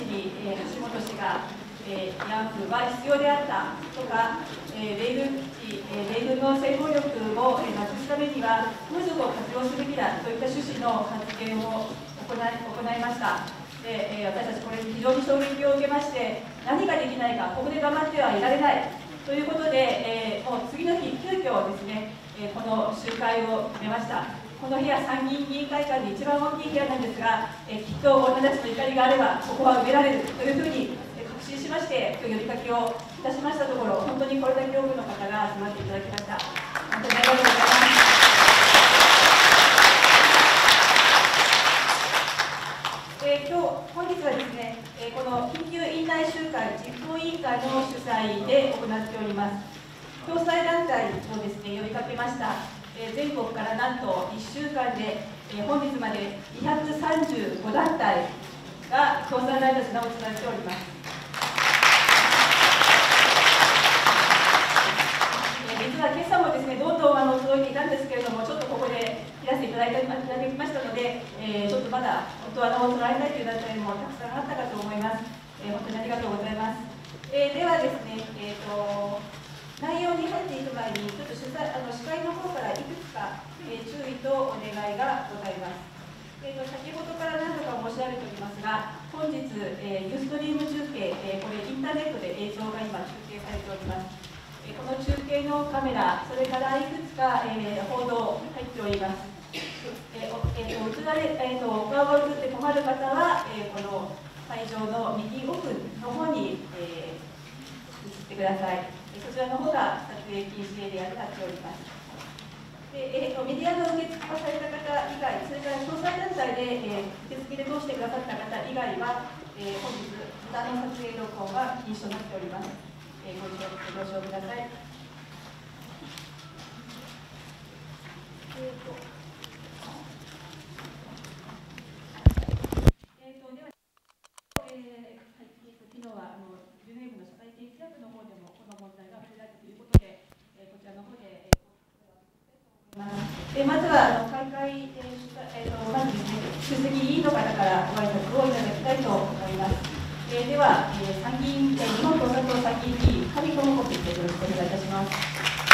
に、橋本氏が、慰安婦は必要であったとか、米軍の性暴力をなくすためには、風俗を活用すべきだといった趣旨の発言を行いました。私たち、これに非常に衝撃を受けまして、何ができないか、ここで黙ってはいられないということで、もう次の日、急遽ですね、この集会を決めました。この部屋、参議院議員会館で一番大きい部屋なんですが、きっと私たちの怒りがあれば、ここは埋められるというふうに確信しまして、今日呼びかけをいたしましたところ、本当にこれだけ多くの方が集まっていただきました。本当にありがとうございます。本日はですね、この緊急院内集会実行委員会の主催で行っております。共済団体をですね、呼びかけました。全国からなんと1週間で、本日まで235団体が共済団体と名を連ねております。実は今朝もですね、どんどん届いていたんですけれども、ちょっとここで切らせていただきましたので、ちょっとまだ本当は捉えたいという団体もたくさんあったかと思います。本当にありがとうございます。ではですね、内容に入っていく前に、ちょっと司会の方からいくつか、注意とお願いがございます。先ほどから何度か申し上げておりますが、本日、ユーストリーム中継、これインターネットで映像が今中継されております。この中継のカメラ、それからいくつか、報道入っております。お顔が映って困る方は、この会場の右奥の方に、移ってください。そちらの方が撮影禁止エリアになっております。メディアの受付をされた方以外、それから共済団体で、受付で通してくださった方以外は、本日、歌の撮影録音は禁止となっております。ご了承ください。昨日はジュネーブの社会的規約の方でもこの問題が触れられたということで、こちらの方で、まずは開会、まずですね、出席委員の方からご挨拶をいただきたいと思います。では、参議院、日本共産党参議院議員、上智子先生、よろしくお願いいたします。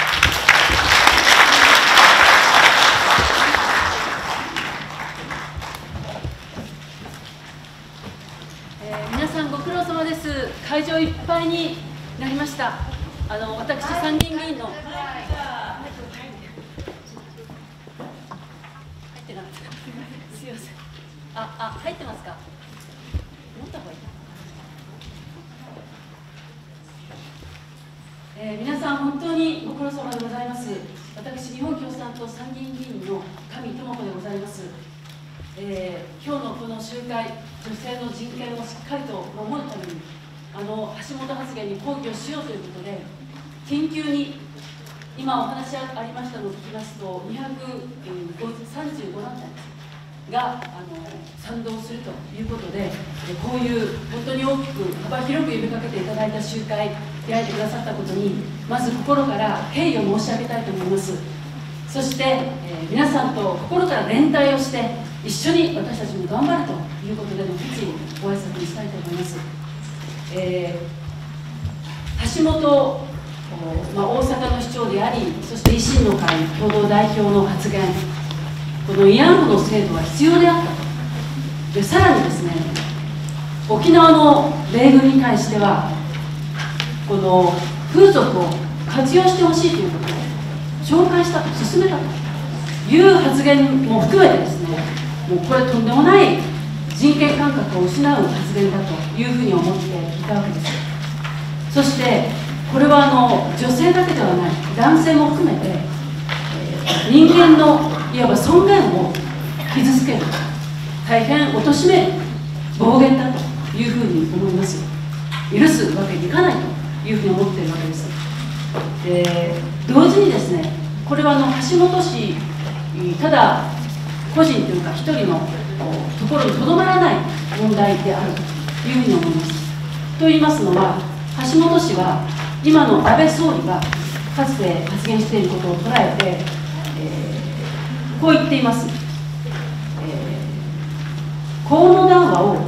皆さんご苦労様です。会場いっぱいになりました。私、参議院議員の。入ってなかった。すいません。入ってますか。持った方がいい。皆さん本当にご苦労様でございます。私、日本共産党参議院議員の上智子でございます。今日のこの集会、女性の人権をしっかりと守るために、橋本発言に抗議をしようということで、緊急に、今お話ありましたのを聞きますと、235団体が賛同するということで、こういう本当に大きく、幅広く呼びかけていただいた集会、開いてくださったことに、まず心から敬意を申し上げたいと思います。そして、皆さんと心から連帯をして、一緒に私たちも頑張るということでの決意をご挨拶にしたいと思います。橋本、大阪の市長であり、そして維新の会共同代表の発言、この慰安婦の制度は必要であったと。で、さらにですね、沖縄の米軍に対しては、この風俗を活用してほしいということを紹介したと、進めたという発言も含めてですね、もうこれとんでもない人権感覚を失う発言だというふうに思っていたわけです。そしてこれは女性だけではない男性も含めて、人間のいわば尊厳を傷つける、大変貶としめる暴言だというふうに思います。許すわけにいかないというふうに思っているわけです。同時にですね、これは橋本氏ただ個人というか一人のところにとどまらない問題であるというふうに思います。と言いますのは、橋本氏は今の安倍総理がかつて発言していることを捉えて、こう言っています。河野談話を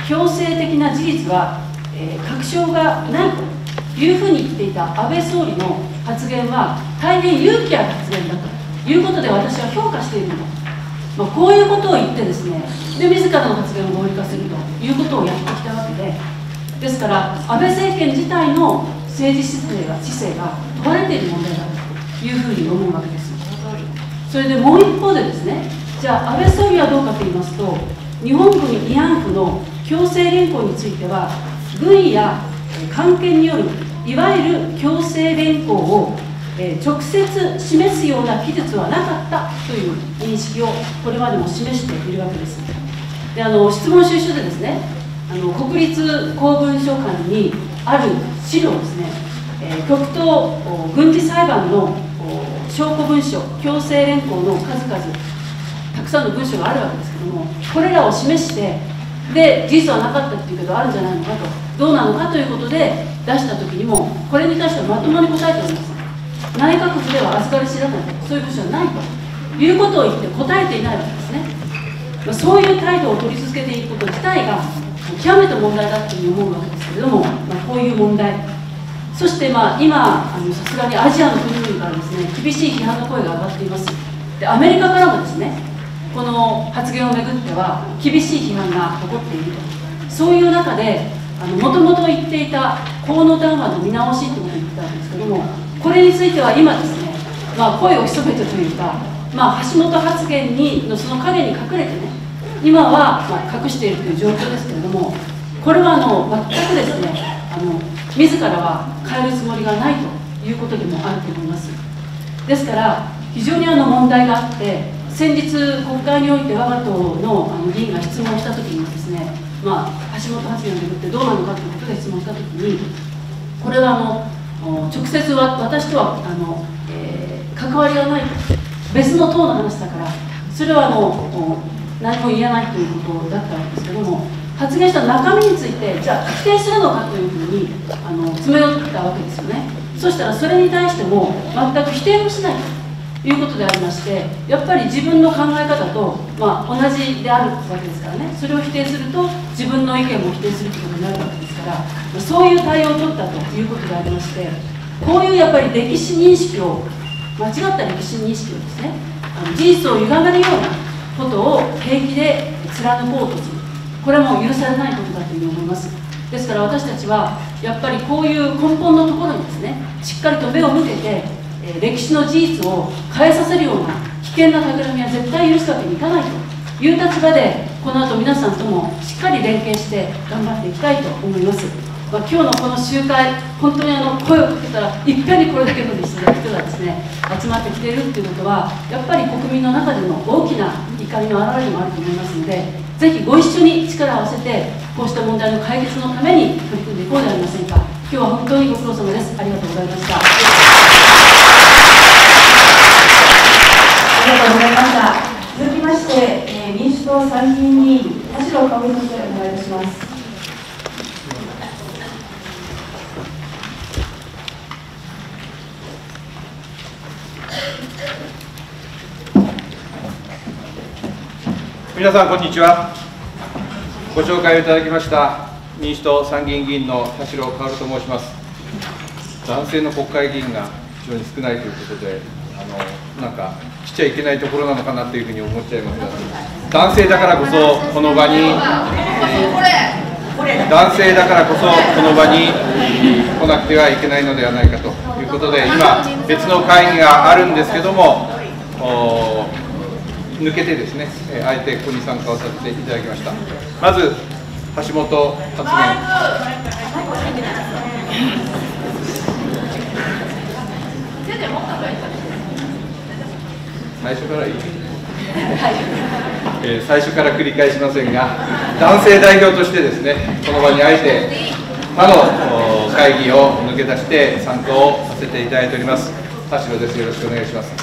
強制的な事実は、確証がないというふうに言っていた安倍総理の発言は大変勇気ある発言だということで私は評価していると、こういうことを言ってですね、で自らの発言を合理化するということをやってきたわけで、ですから安倍政権自体の政治姿勢が問われている問題だというふうに思うわけです。それでもう一方でですね、じゃあ安倍総理はどうかと言いますと、日本軍慰安婦の強制連行については軍や関係によるいわゆる強制連行を直接示すような記述はなかったという認識をこれまでも示しているわけです。で質問収集でですね、国立公文書館にある資料ですね、極東軍事裁判の証拠文書、強制連行の数々、たくさんの文書があるわけですけども、これらを示して、で事実はなかったっていうけどあるんじゃないのかと、どうなのかということで出したときにも、これに対してはまともに答えております。内閣府では預かり知らない、そういう部署はないということを言って答えていないわけですね。そういう態度を取り続けていくこと自体が極めて問題だというふうに思うわけですけれども、こういう問題、そして今さすがにアジアの国々からですね、厳しい批判の声が上がっています。でアメリカからもですね、この発言をめぐっては厳しい批判が起こっていると、そういう中でもともと言っていた河野談話の見直しということを言ってたんですけども、これについては今ですね、声を潜めてというか、橋本発言のその陰に隠れてね、今は隠しているという状況ですけれども、これは全くですね、自らは変えるつもりがないということでもあると思います。ですから非常に問題があって、先日国会において我が党の議員が質問したときにですね、橋本発言をめぐってどうなのかということで質問したときに、これは直接私とは関わりがないと、別の党の話だから、それは何も言えないということだったわけですけども、発言した中身について、じゃあ否定するのかというふうに詰め寄ったわけですよね。そしたらそれに対しても全く否定もしないということでありまして、やっぱり自分の考え方と、同じであるわけですからね、それを否定すると自分の意見も否定するということになるわけですから、そういう対応を取ったということでありまして、こういうやっぱり歴史認識を、間違った歴史認識をですね、事実を歪めるようなことを平気で貫こうとする、これはもう許されないことだというふうに思います。ですから私たちはやっぱりこういう根本のところにですね、しっかりと目を向けて、歴史の事実を変えさせるような危険な企みは絶対許すわけにいかないという立場で、この後皆さんともしっかり連携して頑張っていきたいと思います。今日のこの集会、本当に声をかけたらいっぺんにこれだけの人がですね集まってきているということは、やっぱり国民の中での大きな怒りの表れでもあると思いますので、ぜひご一緒に力を合わせてこうした問題の解決のために取り組んでいこうではありませんか。今日は本当にご苦労様です。ありがとうございました。 ありがとうございました。続きまして、民主党参議院議員田代香織先生、お願いいたします。 皆さんこんにちは。ご紹介をいただきました民主党参議院議員の田代香織と申します。男性の国会議員が非常に少ないということで、なんか来ちゃいけないところなのかなというふうに思っちゃいますが、男性だからこそこの場に、男性だからこそこの場に来なくてはいけないのではないかということで、今別の会議があるんですけども、抜けてですね、あえてここに参加をさせていただきました。まず橋本発言。最初からいい最初から繰り返しませんが、男性代表としてですね、この場にあえて他の会議を抜け出して参加をさせていただいております田代です。よろしくお願いします。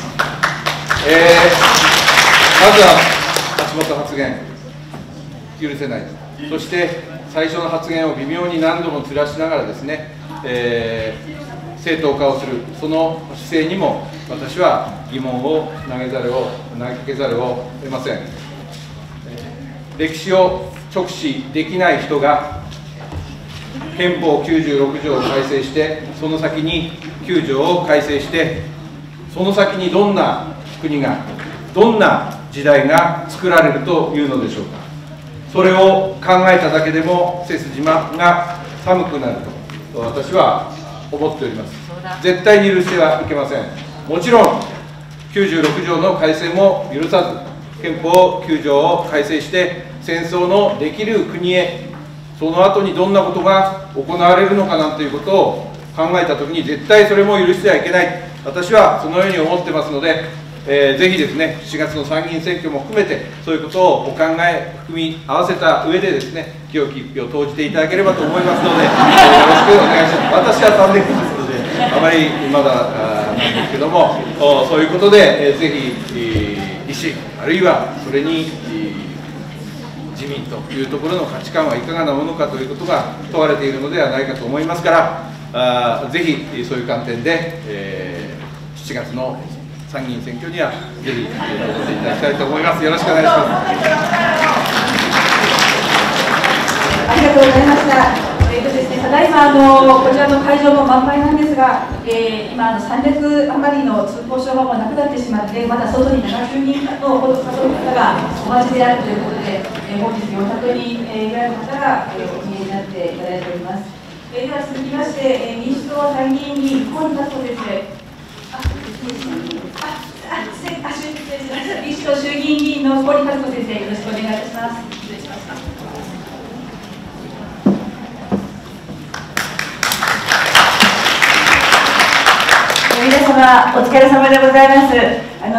まずは橋本発言、許せない、そして最初の発言を微妙に何度もずらしながらですね、正当化をする、その姿勢にも私は疑問を投げかけざるを得ません。 歴史を直視できない人が憲法96条を改正して、その先に9条を改正して、その先にどんな国が、どんな時代が作られるというのでしょうか。それを考えただけでも背筋が寒くなると私は思っております。絶対に許してはいけません。もちろん96条の改正も許さず、憲法9条を改正して戦争のできる国へ、その後にどんなことが行われるのかなんていうことを考えたときに、絶対それも許してはいけない、私はそのように思ってますので、ぜひですね、7月の参議院選挙も含めて、そういうことをお考え、組み合わせた上でですね、清き一票を投じていただければと思いますので、よろしくお願いします。私は3年ですので、あまりまだなんですけども、そういうことで、ぜひ、維新、あるいはそれに自民というところの価値観はいかがなものかということが問われているのではないかと思いますから、ぜひそういう観点で、7月の参議院選挙にはぜひ投じていただきたいと思います。よろしくお願いします。 ありがとうございました。ですね、ただいまこちらの会場も満杯なんですが、今3列余りの通行証がもうなくなってしまって、まだ外に70人のほどの方がお待ちであるということで、本日400人ぐらいの方がお見えになっていただいております。では続きまして、民主党参議院議員河野達子先生。民主党衆議院議員の河野達子先生、よろしくお願いいたします。失礼しました。 皆様お疲れ様でございます。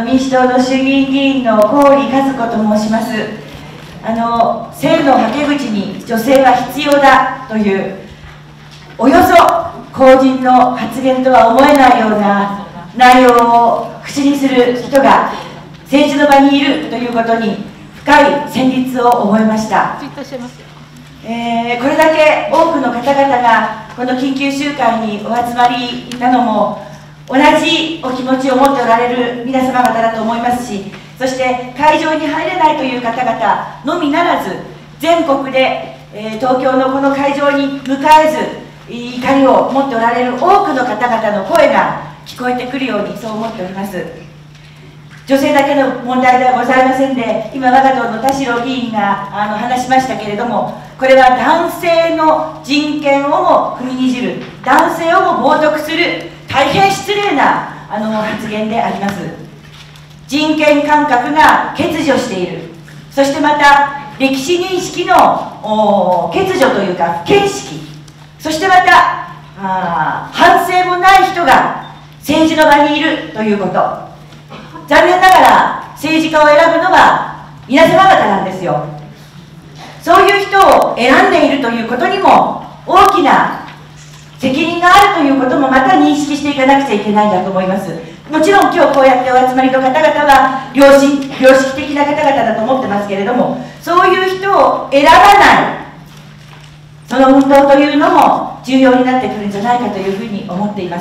民主党の衆議院議員の河野和子と申します。性のはけ口に女性は必要だというおよそ公人の発言とは思えないような内容を口にする人が政治の場にいるということに深い旋律を覚えました。これだけ多くの方々がこの緊急集会にお集まりなのも同じお気持ちを持っておられる皆様方だと思いますし、そして会場に入れないという方々のみならず、全国で、東京のこの会場に迎えず怒りを持っておられる多くの方々の声が聞こえてくるようにそう思っております。女性だけの問題ではございませんで、今我が党の田代議員が話しましたけれども、これは男性の人権をも踏みにじる、男性をも冒涜する大変失礼な発言であります。人権感覚が欠如している、そしてまた歴史認識の欠如というか見識、そしてまた反省もない人が政治の場にいるということ、残念ながら政治家を選ぶのは皆様方なんですよ。そういう人を選んでいるということにも大きな責任があるということもまた認識していかなくちゃいけないんだと思います。もちろん今日こうやってお集まりの方々は良識的な方々だと思ってますけれども、そういう人を選ばないその運動というのも重要になってくるんじゃないかというふうに思っています。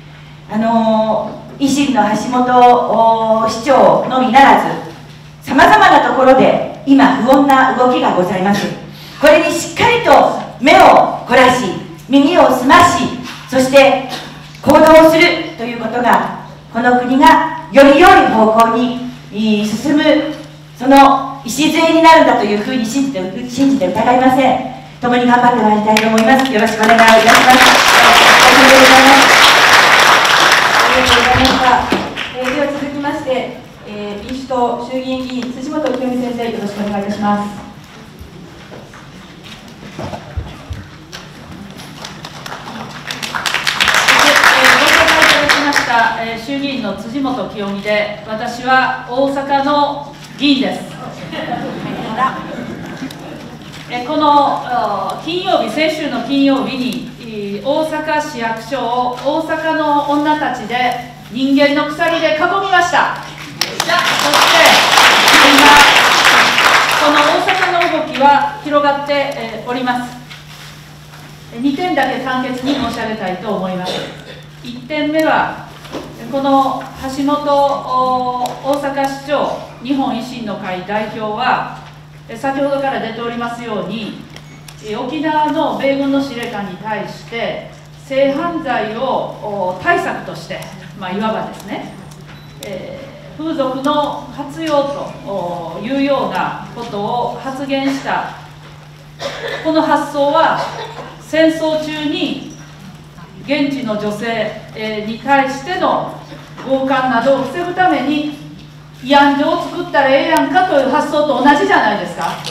維新の橋本市長のみならず、さまざまなところで今不穏な動きがございます。これにしっかりと目を凝らし、耳を澄まし、そして行動をするということが、この国がより良い方向に進むその礎になるんだというふうに信じて疑いません。共に頑張ってまいりたいと思います。よろしくお願いいたします。ありがとうございます。 ありがとうございました。では続きまして、民主党衆議院議員辻元清美先生、よろしくお願いいたします。 衆議院の辻元清美で、私は大阪の議員です。この金曜日、先週の金曜日に大阪市役所を大阪の女たちで人間の鎖で囲みました。そして今この大阪の動きは広がっております。2点だけ簡潔に申し上げたいと思います。1点目はこの橋本大阪市長日本維新の会代表は先ほどから出ておりますように、沖縄の米軍の司令官に対して性犯罪を対策として、いわばですね、風俗の活用というようなことを発言したこの発想は、戦争中に現地の女性に対しての強姦などを防ぐために慰安所を作ったらええやんかという発想と同じじゃないですか。こ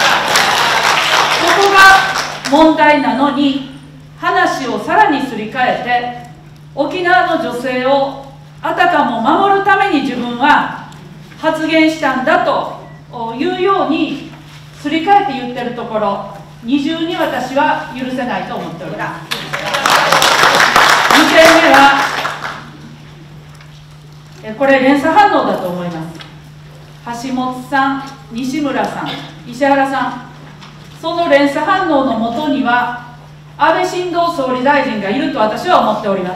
こが問題なのに、話をさらにすり替えて、沖縄の女性をあたかも守るために自分は発言したんだというようにすり替えて言ってるところ、二重に私は許せないと思っております。2点目は、これ連鎖反応だと思います。橋本さん、西村さん、石原さん、その連鎖反応のもとには安倍晋三総理大臣がいると私は思っております。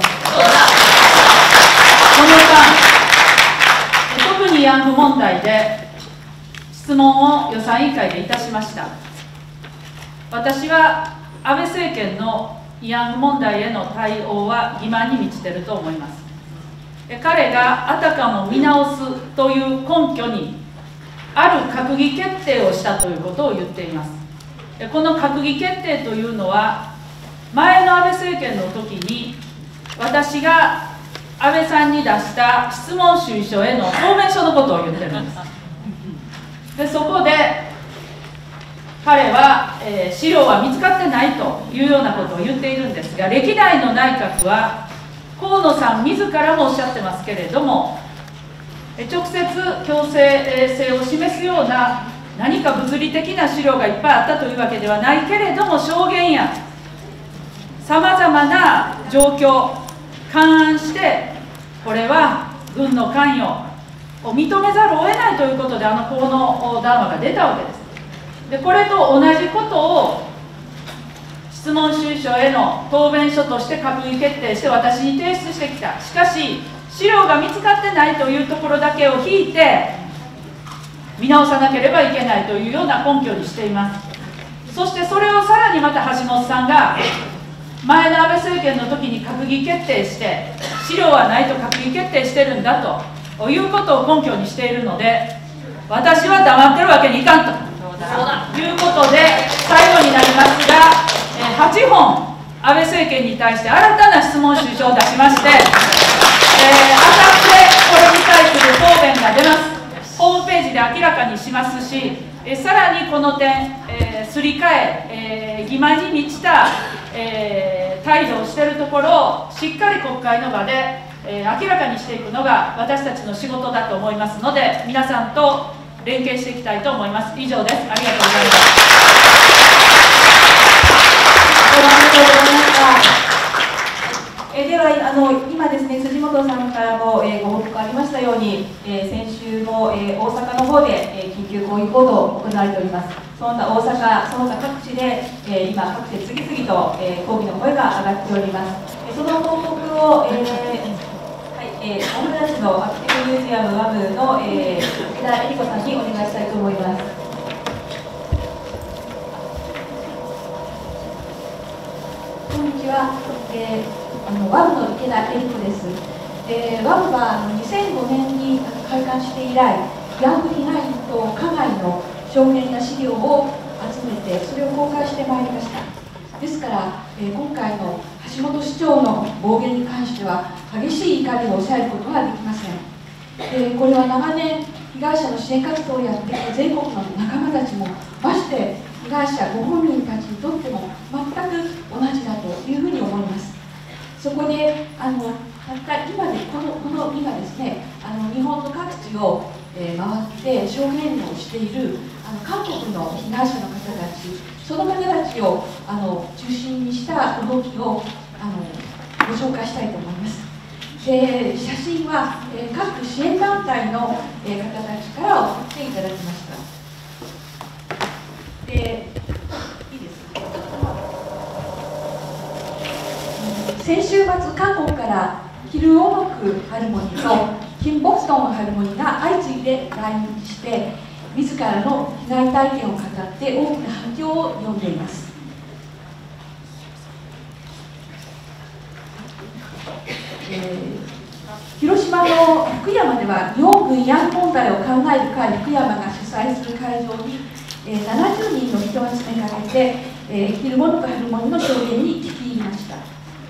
この間、特に慰安婦問題で質問を予算委員会でいたしました。私は安倍政権の慰安婦問題への対応は欺瞞に満ちていると思います。彼があたかも見直すという根拠にある閣議決定をしたということを言っています。この閣議決定というのは、前の安倍政権の時に私が安倍さんに出した質問主意書への答弁書のことを言ってるんです。でそこで彼は、資料は見つかってないというようなことを言っているんですが、歴代の内閣は河野さん自らもおっしゃってますけれども、直接強制性を示すような何か物理的な資料がいっぱいあったというわけではないけれども、証言やさまざまな状況勘案して、これは軍の関与を認めざるを得ないということで、河野談話が出たわけです。でこれと同じことを質問主意書への答弁書として閣議決定して私に提出してきた。しかし資料が見つかってないというところだけを引いて見直さなければいけないというような根拠にしています。そしてそれをさらにまた橋本さんが前の安倍政権の時に閣議決定して資料はないと閣議決定してるんだということを根拠にしているので、私は黙ってるわけにいかんということで、最後になりますが、8本安倍政権に対して新たな質問主意書を出しまして、あさってこれに対する答弁が出ます。ホームページで明らかにしますし、さらにこの点、すり替え、欺瞞に満ちた、態度をしているところをしっかり国会の場で、明らかにしていくのが私たちの仕事だと思いますので、皆さんと連携していきたいと思います。以上です。ありがとうございます。 では今ですね、辻元さんからも、ご報告ありましたように、先週も、大阪の方で、緊急抗議行動が行われております。その他大阪、その他各地で、今各地で次々と、抗議の声が上がっております。その報告を、大村市のアクティブミュージアムワムの、池田恵理子さんにお願いしたいと思います。こんにちは。ワムの池田恵理子です。ワムは2005年に開館して以来、慰安婦被害と加害の証言や資料を集めて、それを公開してまいりました。ですから、今回の橋本市長の暴言に関しては、激しい怒りを抑えることはできません。これは長年、被害者の支援活動をやってきた全国の仲間たちも、まして被害者ご本人たちにとっても全く同じだというふうに思います。そこでたった今でこの今ですね、日本の各地を、回って証言をしている韓国の被害者の方たち、その方たちを中心にした動きをご紹介したいと思います。で写真は、各支援団体の、方たちから送っていただきました。でいいですか。先週末、韓国からキルオノクハルモニとキンボクトンハルモニが相次いで来日して、 自らの被害体験を語って大きな反響を呼んでいます。広島の福山では日本軍慰安婦問題を考える会福山が主催する会場に、70人の人が詰めかけて、着るものと春物の証言に聞き入りました。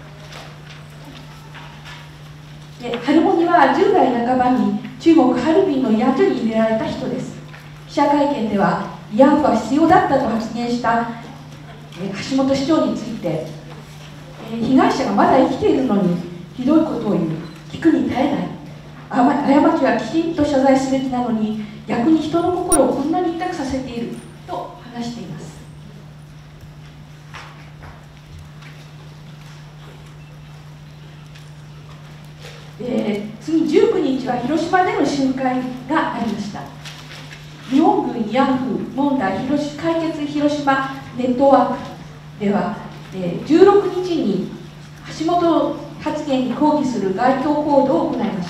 春物は10代半ばに中国ハルビンの慰安所に入れられた人です。記者会見では慰安婦は必要だったと発言した橋本市長について、被害者がまだ生きているのにひどいことを言う、聞くに耐えない、過ちはきちんと謝罪すべきなのに逆に人の心をこんなに痛くさせていると話しています。次19日は広島での集会がありました。日本軍慰安婦問題解決広島ネットワークでは、16日に橋本発言に抗議する街頭行動を行いました。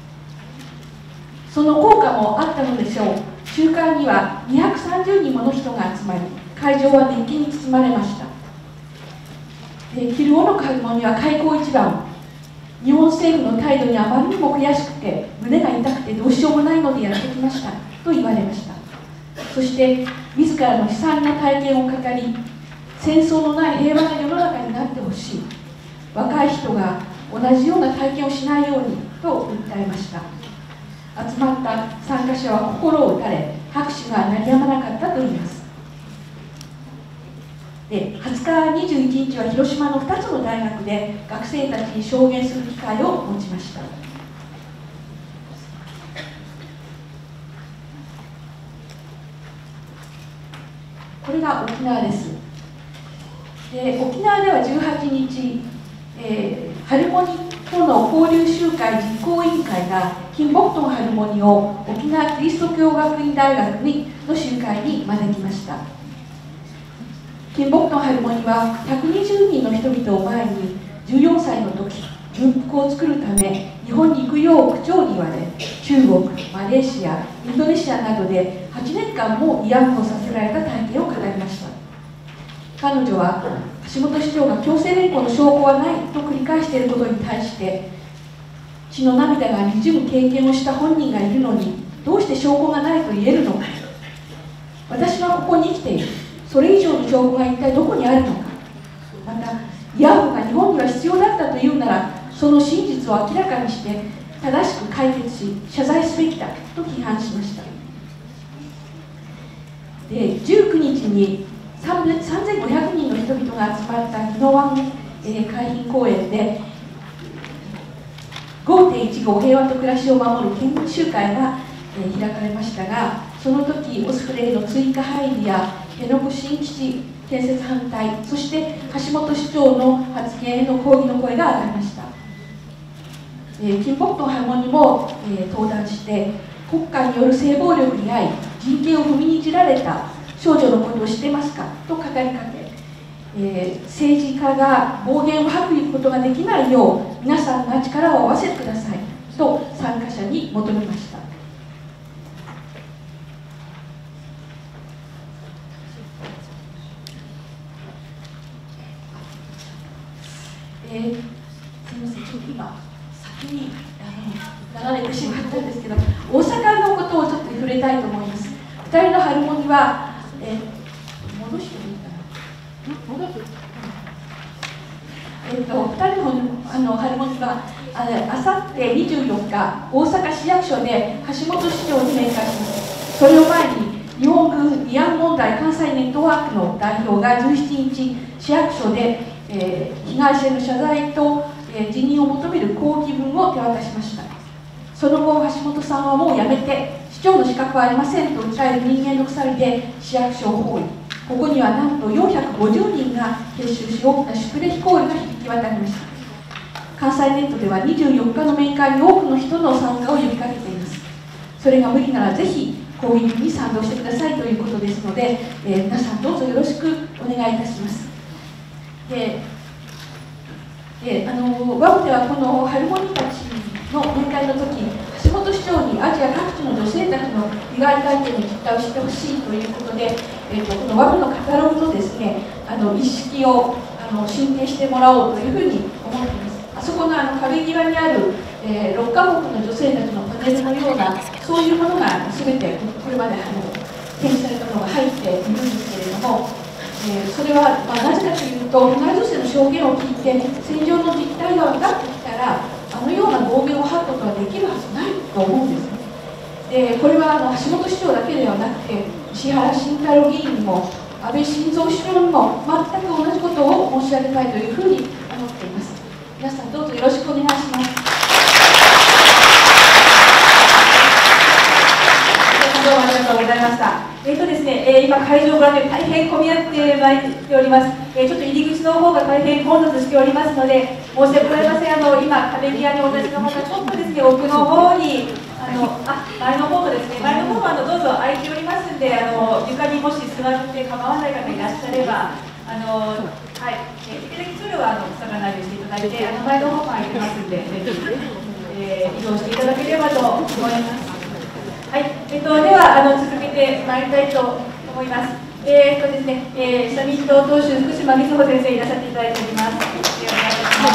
その効果もあったのでしょう。集会には230人もの人が集まり、会場は熱気に包まれました。着る小野春物には開口一番、日本政府の態度にあまりにも悔しくて胸が痛くてどうしようもないのでやってきましたと言われました。そして自らの悲惨な体験を語り、戦争のない平和な世の中になってほしい、若い人が同じような体験をしないようにと訴えました。集まった参加者は心を打たれ、拍手が鳴りやまなかったといいます。で、20日、21日は広島の2つの大学で学生たちに証言する機会を持ちました。これが沖縄です。沖縄では18日、春モニとの交流集会実行委員会がキンボクトン春モニを沖縄キリスト教学院大学の集会に招きました。キンボクトン春モニは120人の人々を前に14歳の時、軍服を作るため日本に行くよう区長に言われ、中国、マレーシア、インドネシアなどで8年間も慰安婦をさせられた体験を語りました。彼女は橋本市長が強制連行の証拠はないと繰り返していることに対して、血の涙がにじむ経験をした本人がいるのにどうして証拠がないと言えるのか、私はここに生きている、それ以上の証拠が一体どこにあるのか、また慰安婦が日本には必要だったというならその真実を明らかにして正しく解決し謝罪すべきだと批判しました。で、19日に3500人の人々が集まった宜野湾海浜公園で 5.15 平和と暮らしを守る県民集会が開かれましたが、その時オスプレイの追加配備や辺野古新基地建設反対、そして橋本市長の発言への抗議の声が上がりました。キンボクトンハモにも登壇して、国家による性暴力に遭い人権を踏みにじられた少女のことを知ってますかと語りかけ、政治家が暴言を吐くことができないよう皆さんが力を合わせてくださいと参加者に求めました。すみません、ちょっと今先に流れてしまったんですけど、大阪のことをちょっと触れたいと思います。2人のハルモニは、戻してもいいかな、2人のハルモニはあさって24日大阪市役所で橋本市長に面会します。それを前に日本軍慰安問題関西ネットワークの代表が17日市役所で、被害者への謝罪と、辞任を求める抗議文を手渡しました。その後橋本さんはもう辞めて市長の資格はありませんと訴える人間の鎖で市役所を包囲。ここにはなんと450人が結集し、大きなシュプレヒコールが響き渡りました。関西ネットでは24日の面会に多くの人の参加を呼びかけています。それが無理ならぜひ抗議文に賛同してくださいということですので、皆さんどうぞよろしくお願いいたします。ワムではこのハルモニたちの面会の時、橋本市長にアジア各地の女性たちの被害体験の実態を知ってほしいということで、このWAMのカタログのですね、意識を進展してもらおうというふうに思っています。あそこの壁際にある、6カ国の女性たちのパネルのような、そういうものが全てこれまで展示されたものが入っているんですけれども、それは、なぜかというと、被害女性の証言を聞いて、戦場の実態が分かってきたら、あのような暴言を吐くことができるはずないと思うんですね。でこれは橋本市長だけではなくて、石原慎太郎議員にも、安倍晋三首相にも、全く同じことを申し上げたいというふうに思っています。皆さん、どうぞよろしくお願いします。どうもありがとうございました。ですね、今、会場をご覧のように大変混み合ってまいっております。ちょっと入り口の方が大変混雑しておりますので、申し訳ございません。今、壁際にお立ちの方、ちょっとですね、奥の方に、前の方とですね、前の方はどうぞ空いておりますんで、床にもし座って構わない方いらっしゃれば、はい、できるだけ通路は塞がないようにしていただいて、前の方も空いてますんで、ぜひ、移動していただければと思います。はい、では続けてまいりたいと思います。ですね、社民党党首福島瑞穂先生いらっしゃっていただいております。お願いします。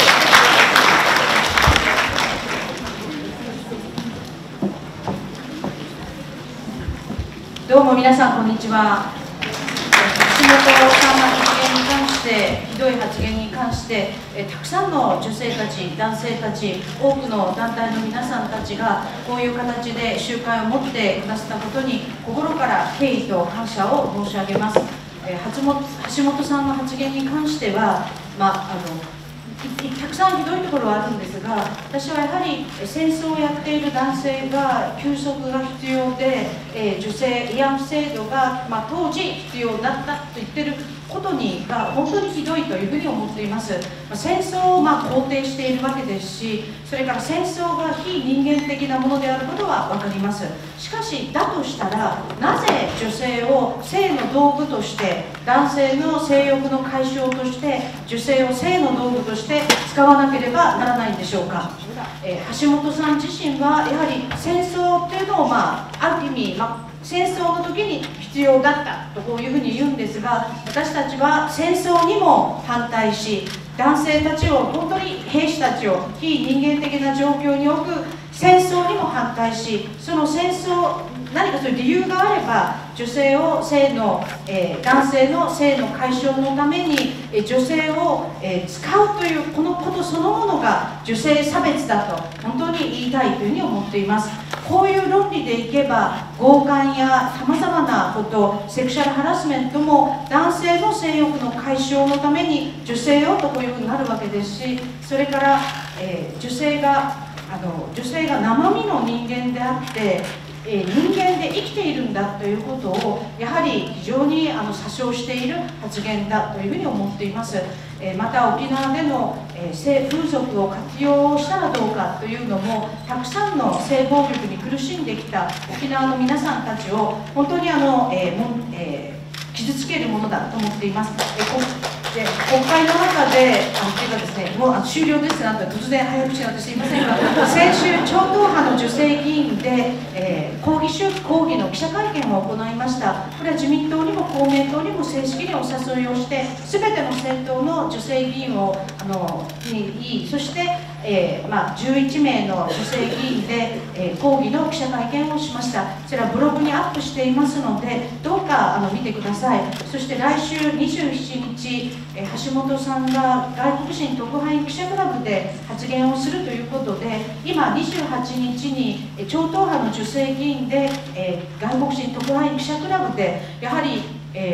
どうも皆さんこんにちは。橋本さんの発言に関して、ひどい発言に関して、たくさんの女性たち、男性たち、多くの団体の皆さんたちがこういう形で集会を持ってくださったことに心から敬意と感謝を申し上げます。橋本さんの発言に関しては、たくさんひどいところはあるんですが、私はやはり戦争をやっている男性が休息が必要で、女性慰安婦制度が、当時必要だったと言っていることが本当にひどいというふうに思っています。戦争を肯定しているわけですし、それから戦争が非人間的なものであることは分かります。しかし、だとしたら、なぜ女性を性の道具として、男性の性欲の解消として、女性を性の道具として使わなければならないんでしょうか。橋本さん自身はやはり戦争っていうのを、ある意味、戦争の時に必要だったとこういうふうに言うんですが、私たちは戦争にも反対し、男性たちを、本当に兵士たちを非人間的な状況に置く戦争にも反対し、その戦争、何かそういう理由があれば、女性を男性の性の解消のために女性を使うというこのことそのものが女性差別だと本当に言いたいというふうに思っています。こういう論理でいけば、強姦やさまざまなこと、セクシャルハラスメントも男性の性欲の解消のために女性をとこういうふうになるわけですし、それから、女性が生身の人間であって人間で生きているんだということをやはり非常に詐称している発言だというふうに思っています。また沖縄での性風俗を活用したらどうかというのも、たくさんの性暴力に苦しんできた沖縄の皆さんたちを本当に傷つけるものだと思っています。で国会の中で、っていうかですね、もう終了ですなと突然早口になってすいませんが、先週、超党派の女性議員で、抗議の記者会見を行いました。これは自民党にも公明党にも正式にお誘いをして、すべての政党の女性議員をそして、11名の女性議員で、抗議の記者会見をしました。それはブログにアップしていますので、どうか見てください。そして来週27日、橋本さんが外国人特派員記者クラブで発言をするということで、今28日に超党派の女性議員で、外国人特派員記者クラブでやはり、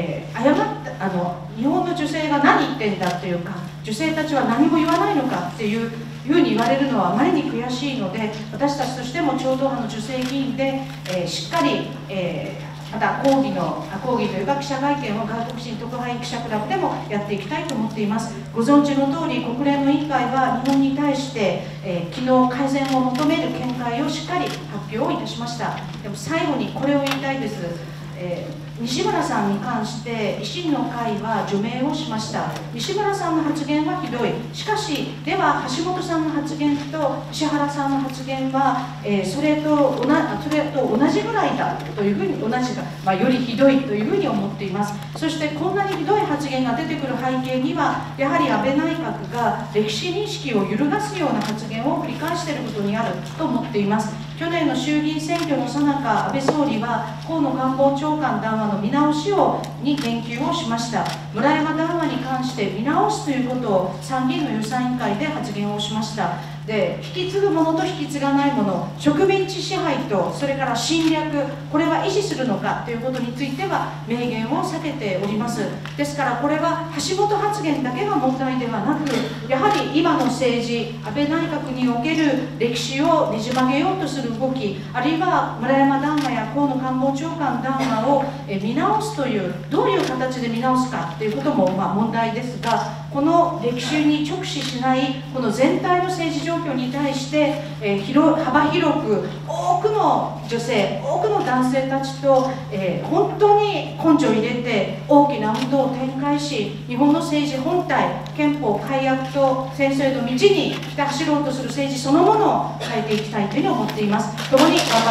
日本の女性が何言ってんだというか、女性たちは何も言わないのかっていうふうに言われるのはあまりに悔しいので、私たちとしても超党派の女性議員で、しっかり、また抗議というか記者会見を外国人特派員記者クラブでもやっていきたいと思っています。ご存知の通り、国連の委員会は日本に対して、昨日改善を求める見解をしっかり発表をいたしました。でも最後にこれを言いたいです。 西村さんに関して維新の会は除名をしました。西村さんの発言はひどい。しかし、では橋本さんの発言と石原さんの発言は、それと同じぐらいだというふうに、よりひどいというふうに思っています。そしてこんなにひどい発言が出てくる背景には、やはり安倍内閣が歴史認識を揺るがすような発言を繰り返していることにあると思っています。去年の衆議院選挙の最中、安倍総理は河野官房長官談話の見直しに言及をしました。村山談話に関して見直すということを参議院の予算委員会で発言をしました。で、引き継ぐものと引き継がないもの、植民地支配とそれから侵略、これは維持するのかということについては明言を避けております。ですからこれは橋本発言だけが問題ではなく、やはり今の政治、安倍内閣における歴史をねじ曲げようとする動き、あるいは村山談話や河野官房長官談話を見直すという、どういう形で見直すかということも問題ですが、この歴史に直視しないこの全体の政治状況に対して、幅広く多くの女性、多くの男性たちと、本当に根性を入れて大きな運動を展開し、日本の政治本体、憲法改悪と戦争への道にひた走ろうとする政治そのものを変えていきたいというふうに思っています。共に頑張っていきましょう。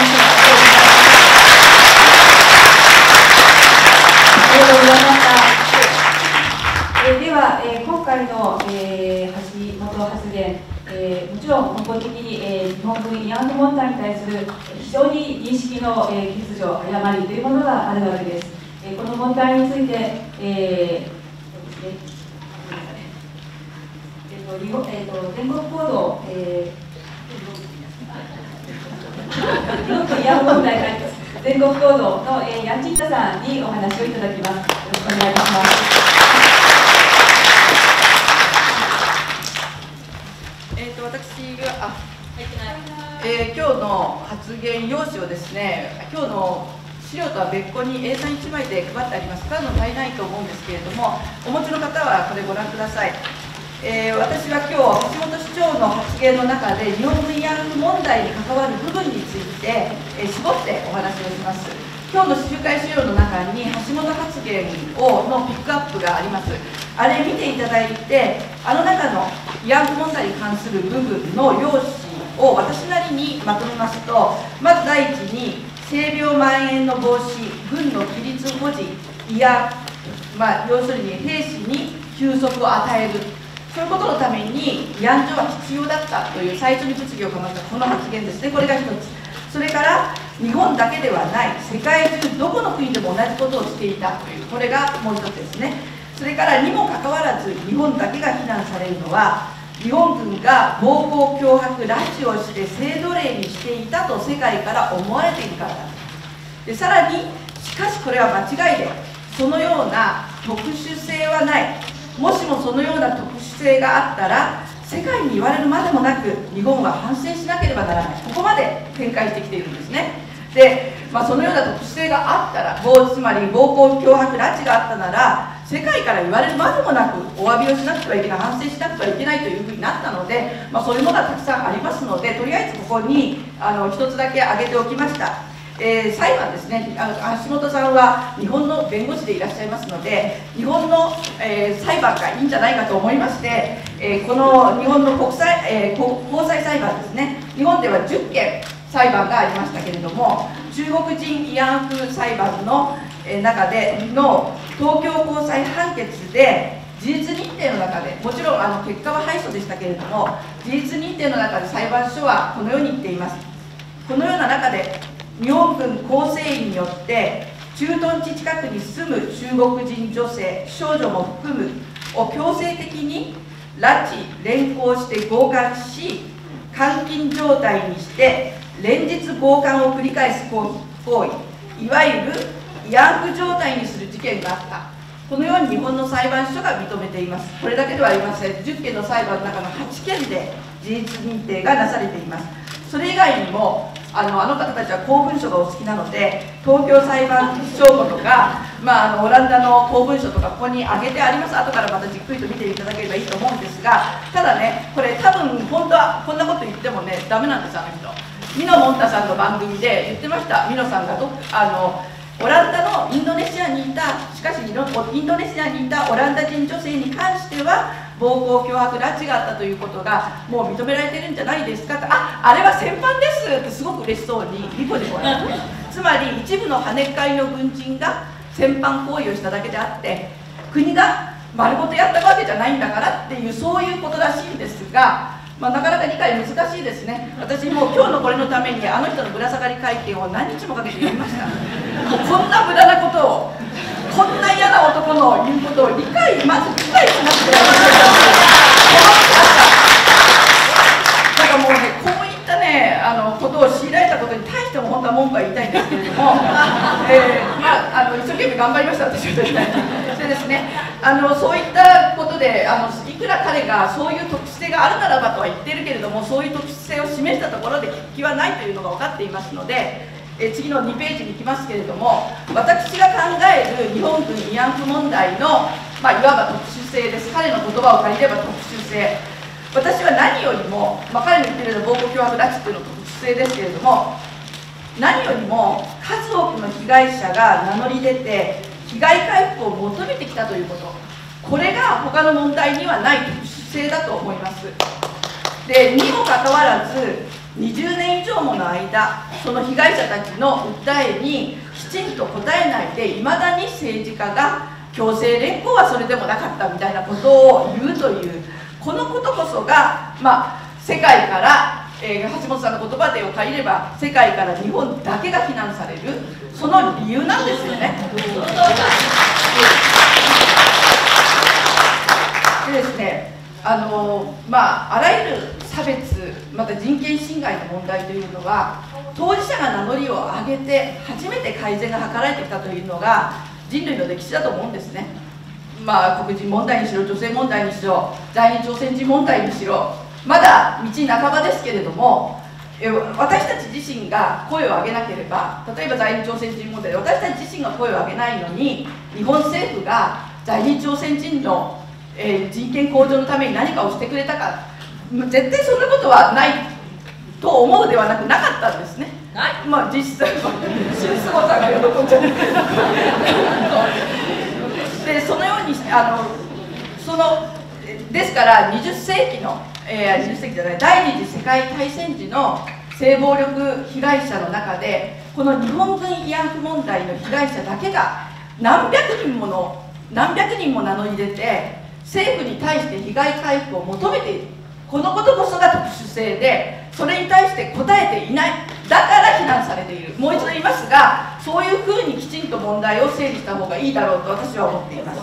ありがとうございました。では、今回の、橋本発言、もちろん根本的に、日本軍慰安婦問題に対する非常に認識の、欠如、誤りというものがあるわけです。この問題について、全国報道、日本軍慰安婦問題解決全国報道の、ヤンチッタさんにお話をいただきます。よろしくお願いいたします。 今日の発言用紙をですね、今日の資料とは別個に A3 1枚で配ってあります。ただの足りないと思うんですけれども、お持ちの方はこれご覧ください。私は今日、橋本市長の発言の中で、日本軍慰安婦問題に関わる部分について、絞ってお話をします。今日の集会資料の中に橋本発言のピックアップがあります。あれ見ていただいて、あの中の慰安婦問題に関する部分の用紙を私なりにまとめますと、まず第一に性病蔓延の防止、軍の規律保持、慰安婦、要するに兵士に休息を与える、そういうことのために慰安婦は必要だったという最初に物議を醸したこの発言ですね。これが一つ。それから日本だけではない、世界中どこの国でも同じことをしていたという、これがもう一つですね。それからにもかかわらず日本だけが非難されるのは、日本軍が暴行、脅迫、拉致をして性奴隷にしていたと世界から思われているからだ。でさらに、しかしこれは間違いで、そのような特殊性はない。もしもそのような特殊性があったら、世界に言われるまでもなく日本は反省しなければならない、ここまで展開してきているんですね。で、そのような特殊性があったら、つまり暴行、脅迫、拉致があったなら、世界から言われるまでもなくお詫びをしなくてはいけない、反省しなくてはいけないというふうになったので、そういうものがたくさんありますので、とりあえずここに一つだけ挙げておきました。裁判ですね、橋本さんは日本の弁護士でいらっしゃいますので、日本の、裁判がいいんじゃないかと思いまして、この日本の高裁裁判ですね、日本では10件裁判がありましたけれども、中国人慰安婦裁判の中での東京高裁判決で、事実認定の中で、もちろん結果は敗訴でしたけれども、事実認定の中で裁判所はこのように言っています。このような中で日本軍構成員によって駐屯地近くに住む中国人女性、少女も含むを強制的に拉致、連行して強姦し、監禁状態にして連日強姦を繰り返す行為、いわゆる慰安婦状態にする事件があった、このように日本の裁判所が認めています。これだけではありません。10件の裁判の中の8件で事実認定がなされています。それ以外にもあの方たちは公文書がお好きなので、東京裁判所とか、オランダの公文書とかここに挙げてあります。後からまたじっくりと見ていただければいいと思うんですが、ただね、これ多分本当はこんなこと言ってもねダメなんです。あの人、美濃もんたさんの番組で言ってました。美濃さんがオランダのインドネシアにいた、しかしインドネシアにいたオランダ人女性に関しては暴行、脅迫、拉致があったということがもう認められてるんじゃないですかと、あれは戦犯ですってすごく嬉しそうにニコニコ笑って、つまり一部の跳ねっ返りの軍人が戦犯行為をしただけであって、国が丸ごとやったわけじゃないんだからっていう、そういうことらしいんですが、なかなか理解難しいですね。私も今日のこれのためにあの人のぶら下がり会見を何日もかけて読みました。もうこんな無駄なことを、こんな嫌な男の言うことをまず理解しなくてだからもうね、こういったねことを強いられたことに対しても本当は文句は言いたいんですけれども、一生懸命頑張りました、私は。でですね、そういったことでいくら彼がそういう特殊性があるならばとは言っているけれども、そういう特殊性を示したところで決起はないというのが分かっていますので、次の2ページに行きますけれども、私が考える日本軍慰安婦問題の、いわば特殊性です。彼の言葉を借りれば特殊性。私は何よりも、彼の言っている暴行、脅迫、拉致というのは特殊性ですけれども、何よりも数多くの被害者が名乗り出て被害回復を求めてきたということ、これが他の問題にはない特殊性だと思います。でにもかかわらず20年以上もの間、その被害者たちの訴えにきちんと答えないで、いまだに政治家が強制連行はそれでもなかったみたいなことを言うという、このことこそが、世界から、橋本さんの言葉でを借りれば、世界から日本だけが非難される、その理由なんですよね。でですね、あらゆる差別、また人権侵害の問題というのは、当事者が名乗りを上げて初めて改善が図られてきたというのが人類の歴史だと思うんですね。黒人問題にしろ、女性問題にしろ、在日朝鮮人問題にしろ、まだ道半ばですけれども、私たち自身が声を上げなければ、例えば在日朝鮮人問題で私たち自身が声を上げないのに、日本政府が在日朝鮮人の人権向上のために何かをしてくれたか、絶対そんなことはないと思うではなく、なかったんですね。実際は新須子さんが喜んじゃうで、そのようにですから20世紀の、20世紀じゃない、第二次世界大戦時の性暴力被害者の中で、この日本軍慰安婦問題の被害者だけが何百人も名乗り出て、政府に対して被害回復を求めている、このことこそが特殊性で、それに対して答えていない、だから非難されている。もう一度言いますが、そういうふうにきちんと問題を整理した方がいいだろうと私は思っています。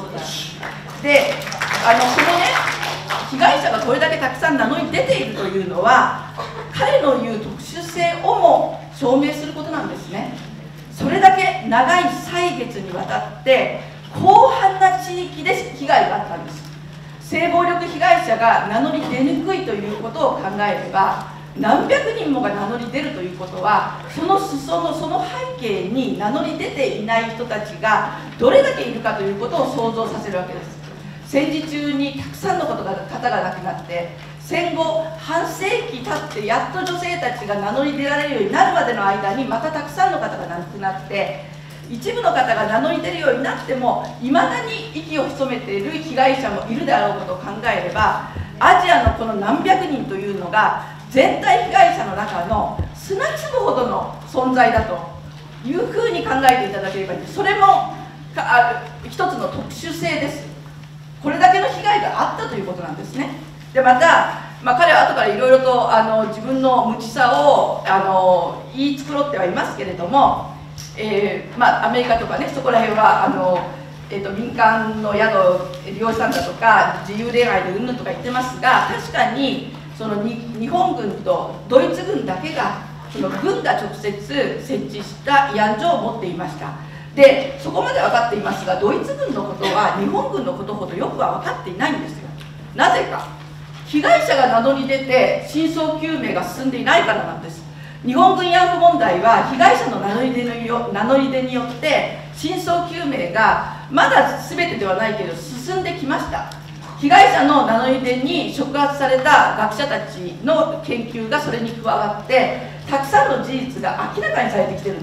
で、被害者がこれだけたくさん名乗り出ているというのは、彼の言う特殊性をも証明することなんですね。それだけ長い歳月にわたって広範な地域で被害があったんです。性暴力被害者が名乗り出にくいということを考えれば、何百人もが名乗り出るということは、その裾野、その背景に名乗り出ていない人たちがどれだけいるかということを想像させるわけです。戦時中にたくさんの方が亡くなって、戦後半世紀経ってやっと女性たちが名乗り出られるようになるまでの間に、またたくさんの方が亡くなって、一部の方が名乗り出るようになってもいまだに息を潜めている被害者もいるであろうことを考えれば、アジアのこの何百人というのが全体被害者の中の砂粒ほどの存在だというふうに考えていただければいい。それも一つの特殊性です。これだけの被害があったということなんですね。でまた、彼は後からいろいろと自分の無知さを言い繕ってはいますけれども、アメリカとかね、そこら辺は民間の宿を利用したんだとか、自由恋愛でうんぬんとか言ってますが、確かに日本軍とドイツ軍だけが軍が直接設置した慰安所を持っていました。でそこまで分かっていますが、ドイツ軍のことは日本軍のことほどよくは分かっていないんですよ。なぜか、被害者が名乗り出て真相究明が進んでいないからなんです。日本軍慰安婦問題は被害者の名乗り出によって真相究明がまだ全てではないけど進んできました。被害者の名乗り出に触発された学者たちの研究がそれに加わって、たくさんの事実が明らかにされてきてるんです。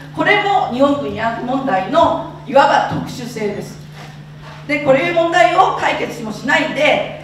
これも日本軍慰安婦問題のいわば特殊性です。でこういう問題を解決もしないで、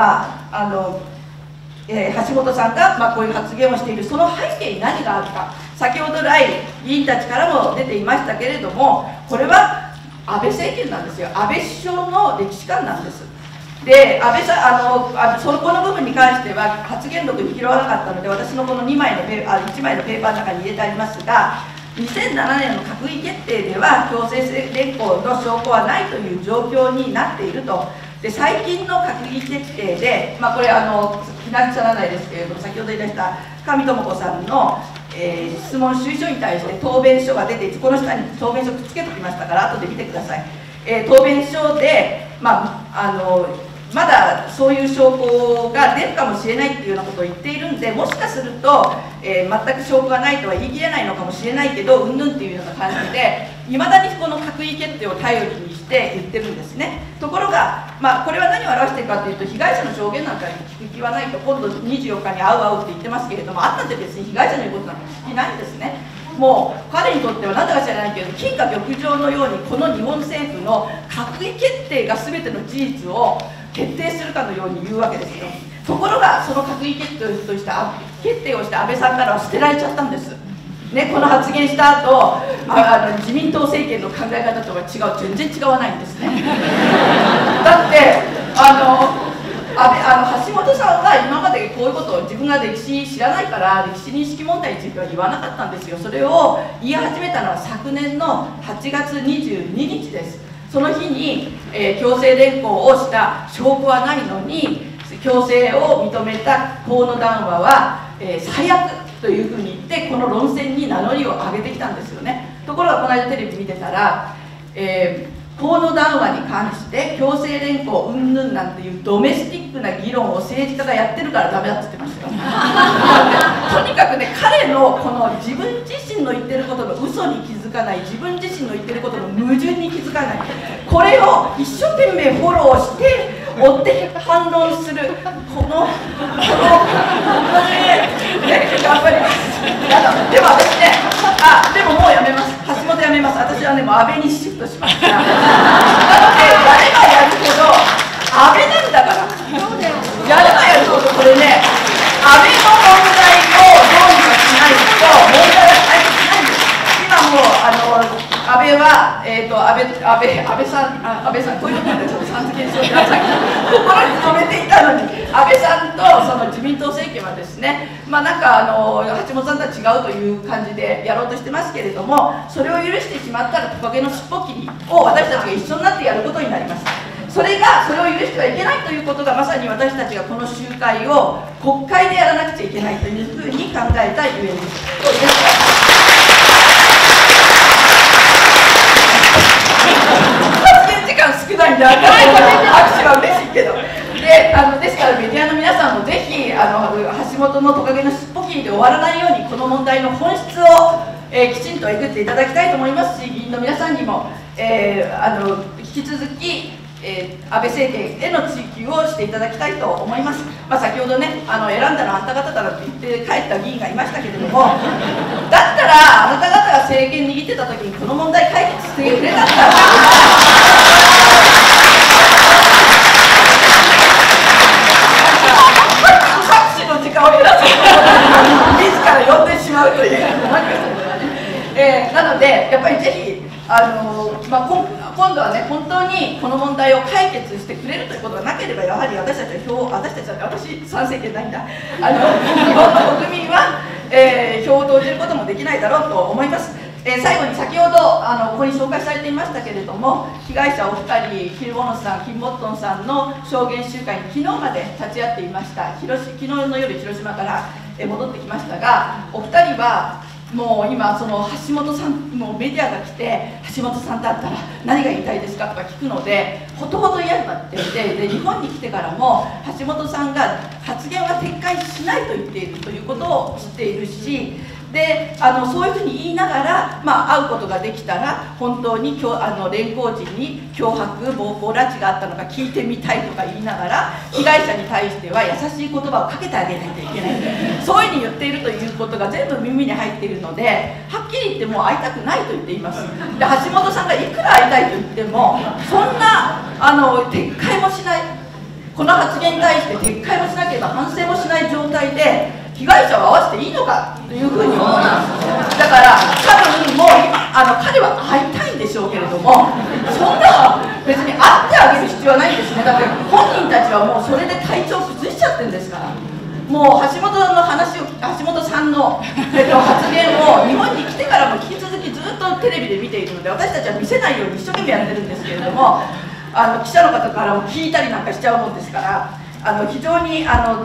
橋本さんが、こういう発言をしているその背景に何があるか、先ほど来議員たちからも出ていましたけれども、これは安倍政権なんですよ。安倍首相の歴史観なんです。で安倍さんそこの部分に関しては発言録に拾わなかったので、私のこの1枚のペーパーの中に入れてありますが、2007年の閣議決定では強制連行の証拠はないという状況になっていると。で最近の閣議決定で、これひなくちゃらないですけれども、先ほど言い出した上智子さんの、質問主意書に対して答弁書が出ていて、この下に答弁書くっつけておきましたから後で見てください。答弁書で、まだそういう証拠が出るかもしれないっていうようなことを言っているんで、もしかすると、全く証拠がないとは言い切れないのかもしれないけど、うんぬんっていうような感じで、いまだにこの閣議決定を頼りにして言ってるんですね。ところが、これは何を表しているかというと、被害者の証言なんかに聞く気はないと、今度24日に会うって言ってますけれども、あったって別に被害者の言うことなんか聞きないんですね。もう彼にとっては何だか知らないけど、金貨玉状のようにこの日本政府の閣議決定が全ての事実を決定するかのように言うわけですよ。ところがその閣議決定をした安倍さんからは捨てられちゃったんです、ね、この発言した後自民党政権の考え方とは全然違わないんですねだって橋本さんは今までこういうことを自分が歴史知らないから歴史認識問題については言わなかったんですよ。それを言い始めたのは昨年の8月22日です。その日に、強制連行をした証拠はないのに強制を認めた河野談話は、最悪というふうに言ってこの論戦に名乗りを上げてきたんですよね。ところがこの間テレビ見てたら、河野談話に関して強制連行うんぬんなんていうドメスティックな議論を政治家がやってるからダメだって言ってましたよとにかくね、彼のこの自分自身の言ってることの嘘に気づかない、自分自身の言ってることの矛盾に気づかない、これを一生懸命フォローして追って反論するこの頑張ります。でも私ね、でももうやめます。橋本やめます。私はね、もう安倍にシフトしました。なので、やればやるほど、安倍なんだから。やればやるほど、これね、安倍の問題をどうにかしないと、問題は解決しないんです。今もう、安倍は、安倍さん、こういうことでちょっとさん付けにしようって心に留めていたのに、安倍さんとその自民党政権はですね、橋本さんとは違うという感じでやろうとしてますけれども、それを許してしまったらトカゲの尻尾切りを私たちが一緒になってやることになります。それを許してはいけないということが、まさに私たちがこの集会を国会でやらなくちゃいけないというふうに考えたゆえです。発言時間少ないんで、握手は嬉しいけど。ですからメディアの皆さんもぜひ橋本のトカゲの尻尾切りで終わらないようにこの問題の本質を、きちんとえぐっていただきたいと思いますし、議員の皆さんにも、引き続き、安倍政権への追及をしていただきたいと思います。先ほどね、選んだのはあんた方だって言って帰った議員がいましたけれども、だったらあなた方が政権握ってた時にこの問題解決してくれたんだ拍手の時間を減らす自ら呼んでしまうというなのでやっぱりぜひ今度はね、本当にこの問題を解決してくれるということがなければ、やはり私参政権ないんだ、日本の国民は、票を投じることもできないだろうと思います。最後に先ほどここに紹介されていましたけれども、被害者お二人、キルボノスさん、キンボットンさんの証言集会に昨日まで立ち会っていました。昨日の夜、広島から戻ってきましたが、お二人はもう今、その橋本さん、もうメディアが来て、橋本さんだったら何が言いたいですかとか聞くので、ほとほと嫌になっていて、で日本に来てからも、橋本さんが発言は撤回しないと言っているということを知っているし、 でそういうふうに言いながら、会うことができたら本当に連行時に脅迫暴行拉致があったのか聞いてみたいとか言いながら被害者に対しては優しい言葉をかけてあげないといけないそういうふうに言っているということが全部耳に入っているのではっきり言ってもう会いたくないと言っています。で橋本さんがいくら会いたいと言ってもそんな撤回もしない、この発言に対して撤回もしなければ反省もしない状態で被害者を会わせていいのかというふうに思います。だから多分もう今彼は会いたいんでしょうけれどもそんな別に会ってあげる必要はないんですね。だから本人たちはもうそれで体調崩しちゃってるんですから。もう橋本の話を橋本さんの、発言を日本に来てからも引き続きずっとテレビで見ているので私たちは見せないように一生懸命やってるんですけれども記者の方からも聞いたりなんかしちゃうもんですから非常に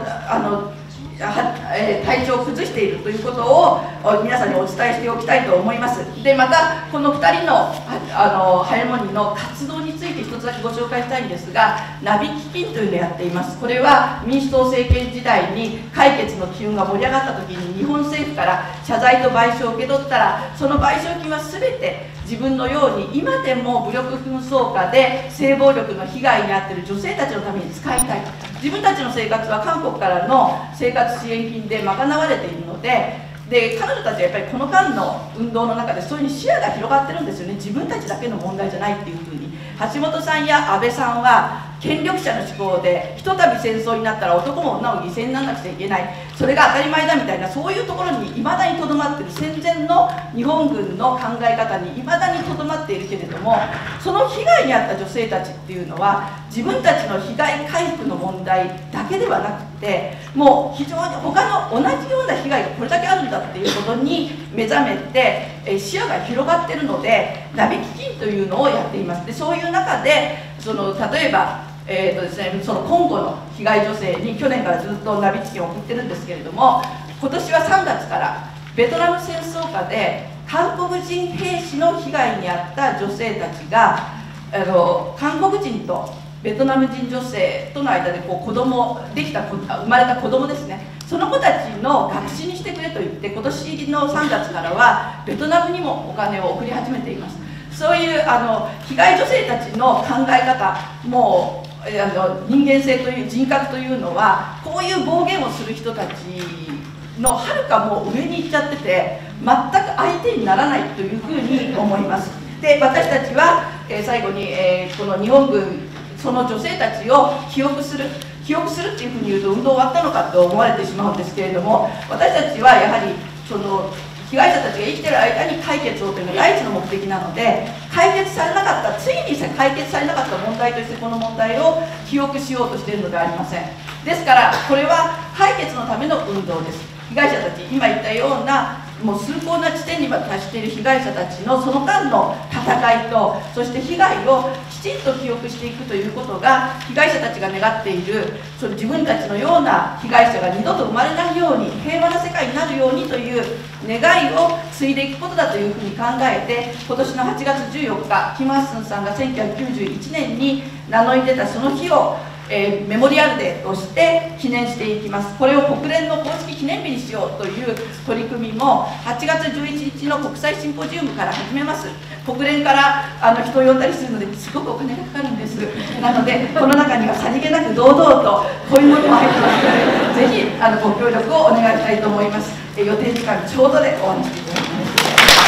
体調を崩しているということを皆さんにお伝えしておきたいと思います。でまたこの2人のハイモニーの活動について一つだけご紹介したいんですがナビ基金というのをやっています。これは民主党政権時代に解決の機運が盛り上がった時に日本政府から謝罪と賠償を受け取ったらその賠償金は全て自分のように今でも武力紛争下で性暴力の被害に遭っている女性たちのために使いたい。自分たちの生活は韓国からの生活支援金で賄われているので彼女たちはやっぱりこの間の運動の中でそういう視野が広がってるんですよね。自分たちだけの問題じゃないっていうふうに橋本さんや安倍さんは権力者の思考でひとたび戦争になったら男も女も犠牲にならなくちゃいけないそれが当たり前だみたいなそういうところにいまだにとどまっている戦前の日本軍の考え方にいまだにとどまっているけれどもその被害に遭った女性たちっていうのは自分たちの被害回復の問題だけではなくてもう非常に他の同じような被害がこれだけあるんだっていうことに目覚めて視野が広がっているのでナビ基金というのをやっています。でそういう中で例えばその今後の被害女性に去年からずっとナビ基金を送ってるんですけれども今年は3月からベトナム戦争下で韓国人兵士の被害に遭った女性たちが韓国人とベトナム人女性との間で生まれた子供ですねその子たちの学士にしてくれと言って今年の3月からはベトナムにもお金を送り始めています。そういう被害女性たちの考え方も人間性という人格というのはこういう暴言をする人たちのはるかもう上に行っちゃってて全く相手にならないというふうに思います。で私たちは、最後に、この日本軍その女性たちを記憶するっていうふうに言うと運動終わったのかと思われてしまうんですけれども私たちはやはり被害者たちが生きている間に解決をというのが第一の目的なので解決されなかったついに解決されなかった問題としてこの問題を記憶しようとしているのではありません。ですからこれは解決のための運動です。被害者たち今言ったようなもう崇高な地点にまで達している被害者たちのその間の戦いとそして被害をきちんと記憶していくということが被害者たちが願っている自分たちのような被害者が二度と生まれないように平和な世界になるようにという願いを継いでいくことだというふうに考えて今年の8月14日キム・ハッスンさんが1991年に名乗り出たその日をメモリアルデーとして記念していきます。これを国連の公式記念日にしようという取り組みも8月11日の国際シンポジウムから始めます。国連から人を呼んだりするのですごくお金がかかるんです。なのでこの中にはさりげなく堂々とこういうものも入ってますのでぜひご協力をお願いしたいと思います。予定時間ちょうどで終わらせていただきます。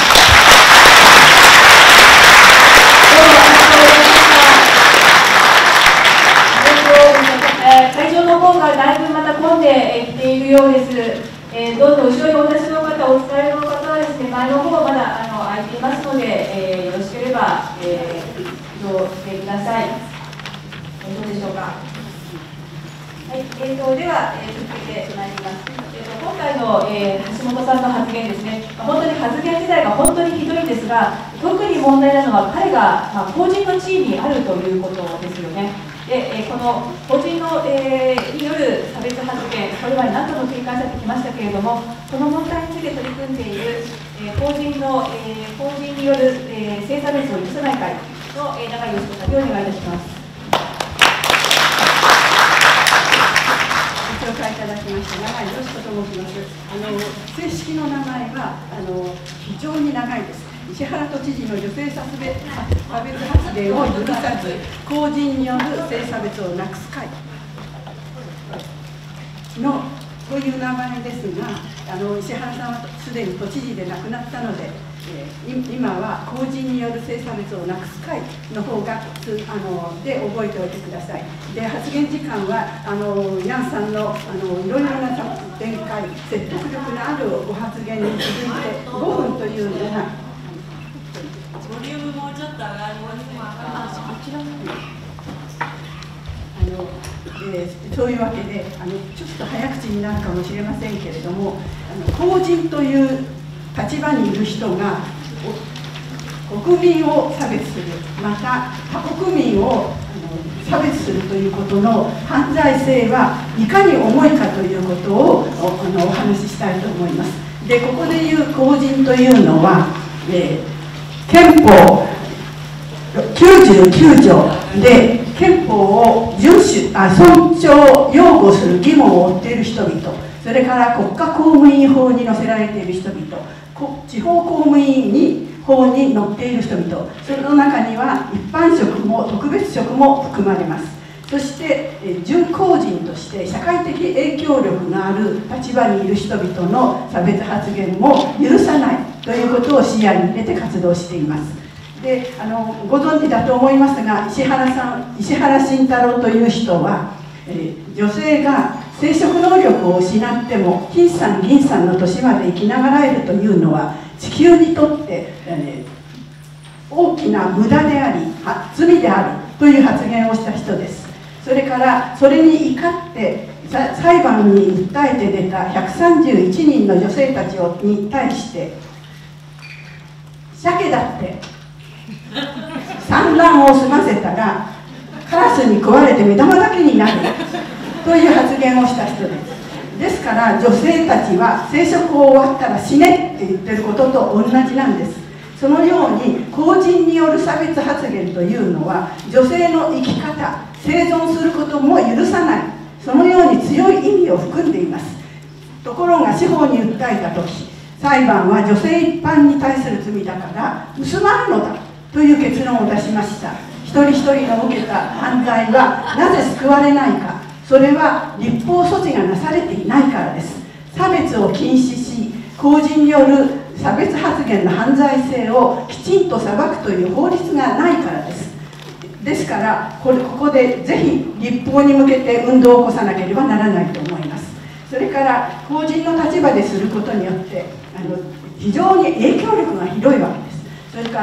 会場の方がだいぶまた混んできているようです。どうぞ後ろにお立ちの方、お疲れの方はですね、前の方まだ空いていますので、よろしければ、移動してください。どうでしょうか。はい、では、続けてまいります。今回の、橋本さんの発言ですね、本当に発言自体が本当にひどいんですが、特に問題なのは彼が、公人の地位にあるということですよね。でこの法人の、による差別発言、これは何度も繰り返されてきましたけれども、この問題について取り組んでいる、法人による、性差別を許さない会の、永井芳子さんにお願いいたします。 ご紹介いただきまし永井よしこと申します。正式の名前は非常に長いです。石原都知事の女性差別発言を許さず、公人による性差別をなくす会のという名前ですが、石原さんはすでに都知事で亡くなったので、今は公人による性差別をなくす会の方がで覚えておいてください。で、発言時間はヤンさんのいろいろな展開、説得力のあるご発言に続いて5分というのが。 ボリュームもうちょっと上がりますね。 そういうわけでちょっと早口になるかもしれませんけれども、公人という立場にいる人が国民を差別する、また他国民を差別するということの犯罪性はいかに重いかということをお話ししたいと思います。で、ここでいう公人というのは、憲法99条で憲法を尊重擁護する義務を負っている人々、それから国家公務員法に載せられている人々、地方公務員法に載っている人々、その中には一般職も特別職も含まれます。そして準公人として社会的影響力がある立場にいる人々の差別発言も許さないということを視野に入れて活動しています。で、ご存知だと思いますが、石原慎太郎という人は、女性が生殖能力を失っても金さん銀さんの年まで生きながらえるというのは地球にとって、大きな無駄であり罪であるという発言をした人です。それからそれに怒って裁判に訴えて出た131人の女性たちに対して鮭だって産卵を済ませたらカラスに食われて目玉だけになるという発言をした人です。ですから女性たちは生殖を終わったら死ねって言ってることと同じなんです。そのように公人による差別発言というのは女性の生き方、生存することも許さない、そのように強い意味を含んでいます。ところが司法に訴えた時、裁判は女性一般に対する罪だから薄まるのだという結論を出しました。一人一人の受けた犯罪はなぜ救われないか、それは立法措置がなされていないからです。差別を禁止し、公人による差別発言の犯罪性をきちんと裁くという法律がないからです。ですからここでぜひ立法に向けて運動を起こさなければならないと思います。それから公人の立場ですることによって非常に影響力が広いわけです。それから、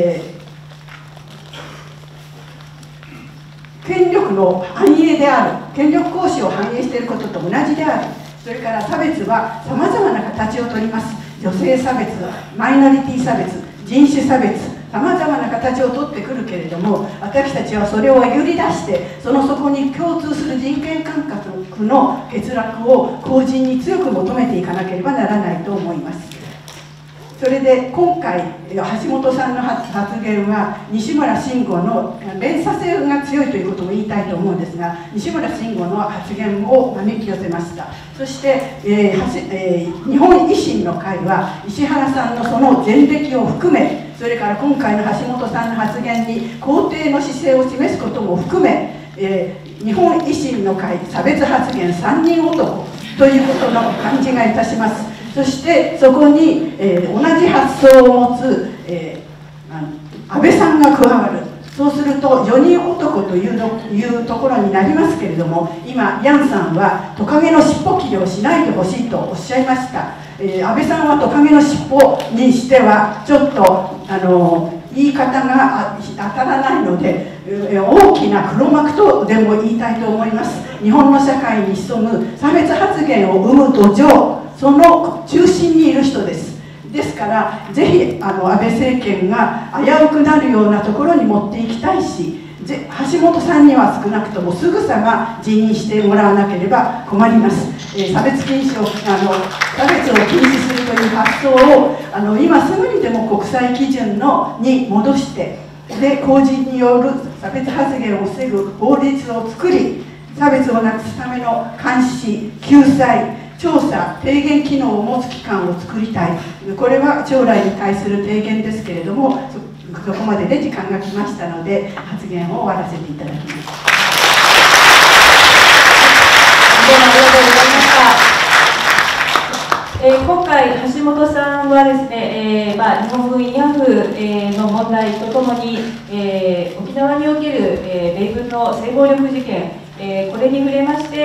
権力の反映である、権力行使を反映していることと同じである。それから差別はさまざまな形をとります。女性差別、マイノリティ差別、人種差別、さまざまな形をとってくるけれども、私たちはそれをえぐり出してその底に共通する人権感覚の欠落を公人に強く求めていかなければならないと思います。それで今回橋本さんの発言は西村慎吾の連鎖性が強いということも言いたいと思うんですが、西村慎吾の発言を招き寄せました。そして、日本維新の会は石原さんのその前歴を含め、それから今回の橋本さんの発言に肯定の姿勢を示すことも含め、日本維新の会差別発言3人男ということの感じがいたします。そしてそこに、同じ発想を持つ、安倍さんが加わる。そうすると4人男というところになりますけれども、今ヤンさんはトカゲの尻尾切りをしないでほしいとおっしゃいました。安倍さんはトカゲの尻尾にしてはちょっと言い方が当たらないので、大きな黒幕とでも言いたいと思います。日本の社会に潜む差別発言を生む土壌、その中心にいる人です。ですからぜひ安倍政権が危うくなるようなところに持っていきたいし、橋本さんには少なくともすぐさま辞任してもらわなければ困ります。差別禁止を差別を禁止するという発想を今すぐにでも国際基準に戻して、で公人による差別発言を防ぐ法律を作り、 差別をなくすための監視、救済、調査、提言機能を持つ機関を作りたい。これは将来に対する提言ですけれども、そこまでで時間が来ましたので、発言を終わらせていただきます。 どうもありがとうございました。今回、橋本さんはですね、日本軍慰安婦の問題とともに、沖縄における米軍の性暴力事件、これに触れまして、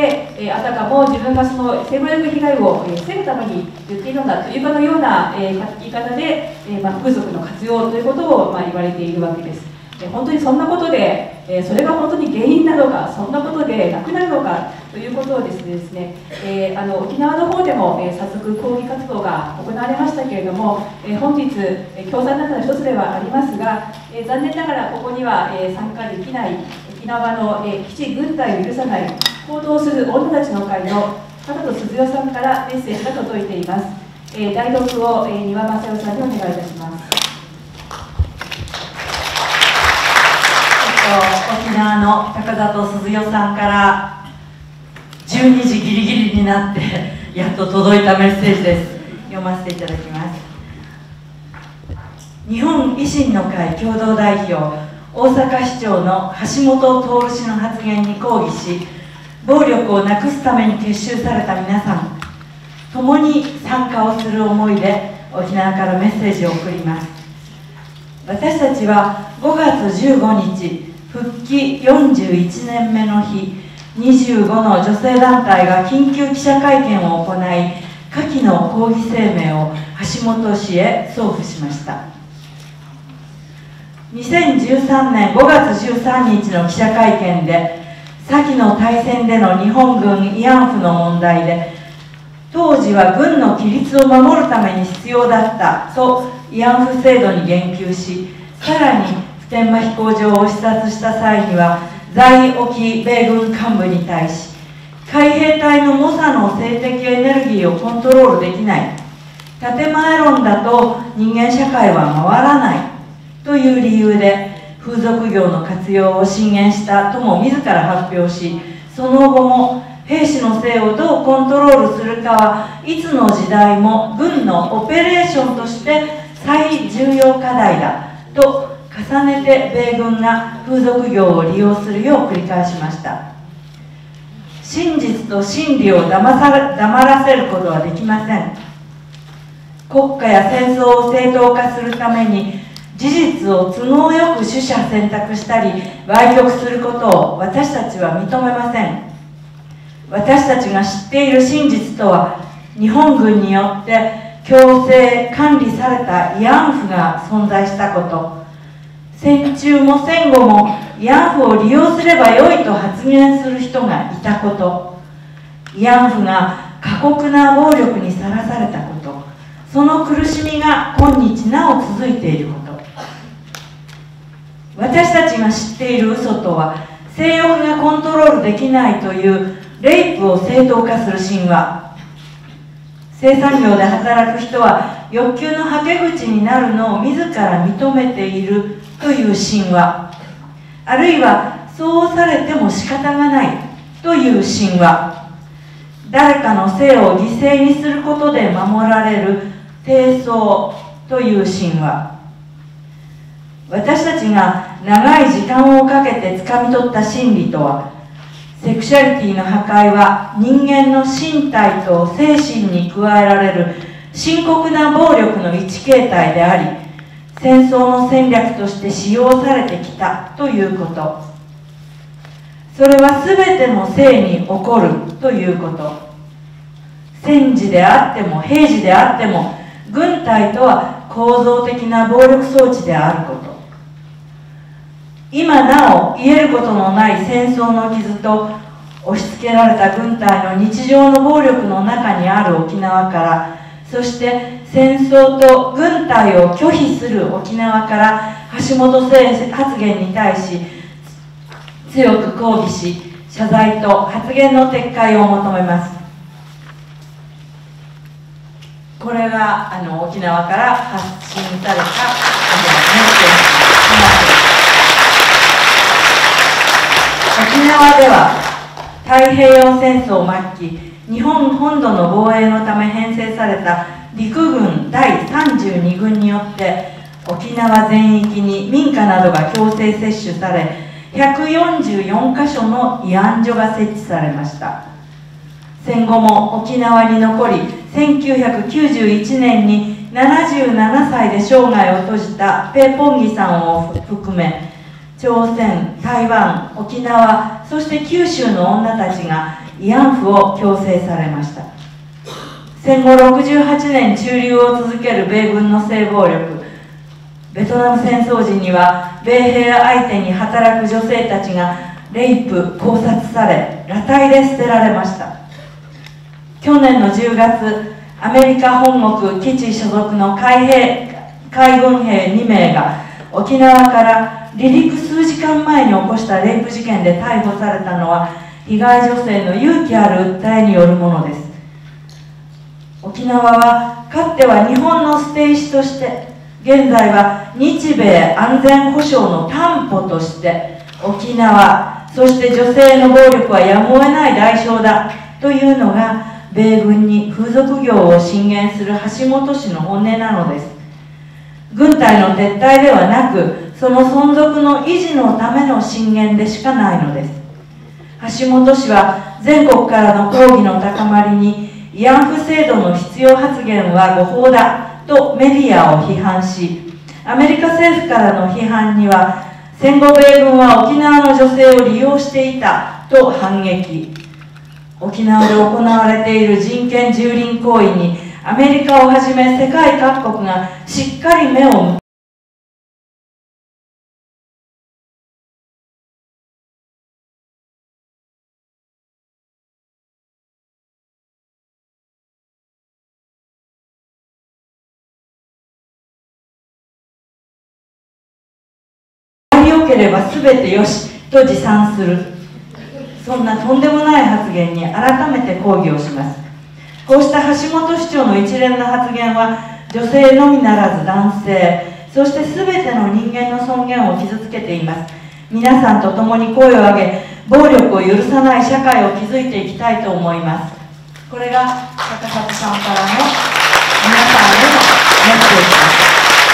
あたかも自分がその性暴力被害を防ぐために言っているのだというかのような言い方で、風俗の活用ということを言われているわけです。本当にそんなことで、それが本当に原因なのか、そんなことでなくなるのかということをですね、沖縄の方でも、早速抗議活動が行われましたけれども、本日、共産の中の一つではありますが、残念ながらここには、参加できない沖縄の、基地軍隊を許さない行動する女たちの会の片戸鈴代さんからメッセージが届いています。代読を、丹羽正代さんにお願いいたします。 沖縄の高里鈴代さんから12時ギリギリになってやっと届いたメッセージです。読ませていただきます。日本維新の会共同代表大阪市長の橋本徹氏の発言に抗議し、暴力をなくすために結集された皆さん、共に参加をする思いで沖縄からメッセージを送ります。私たちは5月15日復帰41年目の日、25の女性団体が緊急記者会見を行い、下記の抗議声明を橋本氏へ送付しました。2013年5月13日の記者会見で、先の大戦での日本軍慰安婦の問題で、当時は軍の規律を守るために必要だったと慰安婦制度に言及し、さらに普天間飛行場を視察した際には、在沖米軍幹部に対し、海兵隊の猛者の性的エネルギーをコントロールできない、建前論だと人間社会は回らないという理由で風俗業の活用を進言したとも自ら発表し、その後も兵士の性をどうコントロールするかはいつの時代も軍のオペレーションとして最重要課題だと重ねて米軍が風俗業を利用するよう繰り返しました。真実と真理を黙らせることはできません。国家や戦争を正当化するために事実を都合よく取捨選択したり歪曲することを私たちは認めません。私たちが知っている真実とは、日本軍によって強制管理された慰安婦が存在したこと、戦中も戦後も慰安婦を利用すればよいと発言する人がいたこと、慰安婦が過酷な暴力にさらされたこと、その苦しみが今日なお続いていること、私たちが知っている嘘とは、性欲がコントロールできないというレイプを正当化する神話、生産業で働く人は欲求のはけ口になるのを自ら認めているという神話、あるいはそうされても仕方がないという神話、誰かの性を犠牲にすることで守られる貞操という神話、私たちが長い時間をかけて掴み取った真理とは、セクシャリティの破壊は人間の身体と精神に加えられる深刻な暴力の一形態であり、戦争の戦略として使用されてきたということ、それは全ての性に起こるということ、戦時であっても平時であっても軍隊とは構造的な暴力装置であること、今なお癒えることのない戦争の傷と押し付けられた軍隊の日常の暴力の中にある沖縄から、そして戦争と軍隊を拒否する沖縄から橋本発言に対し強く抗議し、謝罪と発言の撤回を求めます。これが沖縄から発信されたメッセージです。沖縄では太平洋戦争末期、日本本土の防衛のため編成された陸軍第32軍によって沖縄全域に民家などが強制接種され、144カ所の慰安所が設置されました。戦後も沖縄に残り、1991年に77歳で生涯を閉じたペーポンギさんを含め、朝鮮、台湾、沖縄、そして九州の女たちが慰安婦を強制されました。戦後68年駐留を続ける米軍の性暴力。ベトナム戦争時には米兵相手に働く女性たちがレイプ、絞殺され、裸体で捨てられました。去年の10月、アメリカ本国基地所属の海軍兵2名が沖縄から離陸数時間前に起こしたレイプ事件で逮捕されたのは、被害女性の勇気ある訴えによるものです。沖縄はかつては日本の捨て石として、現在は日米安全保障の担保として沖縄、そして女性の暴力はやむを得ない代償だというのが米軍に風俗業を進言する橋本氏の本音なのです。軍隊の撤退ではなく、その存続の維持のための進言でしかないのです。橋本氏は全国からの抗議の高まりに、慰安婦制度の必要発言は誤報だとメディアを批判し、アメリカ政府からの批判には、戦後米軍は沖縄の女性を利用していたと反撃。沖縄で行われている人権蹂躙行為に、アメリカをはじめ世界各国がしっかり目を向け、良ければ全てよしと自賛する、そんなとんでもない発言に改めて抗議をします。こうした橋本市長の一連の発言は、女性のみならず男性、そして全ての人間の尊厳を傷つけています。皆さんと共に声を上げ、暴力を許さない社会を築いていきたいと思います。これが高里さんからの皆さんへのメッセージです。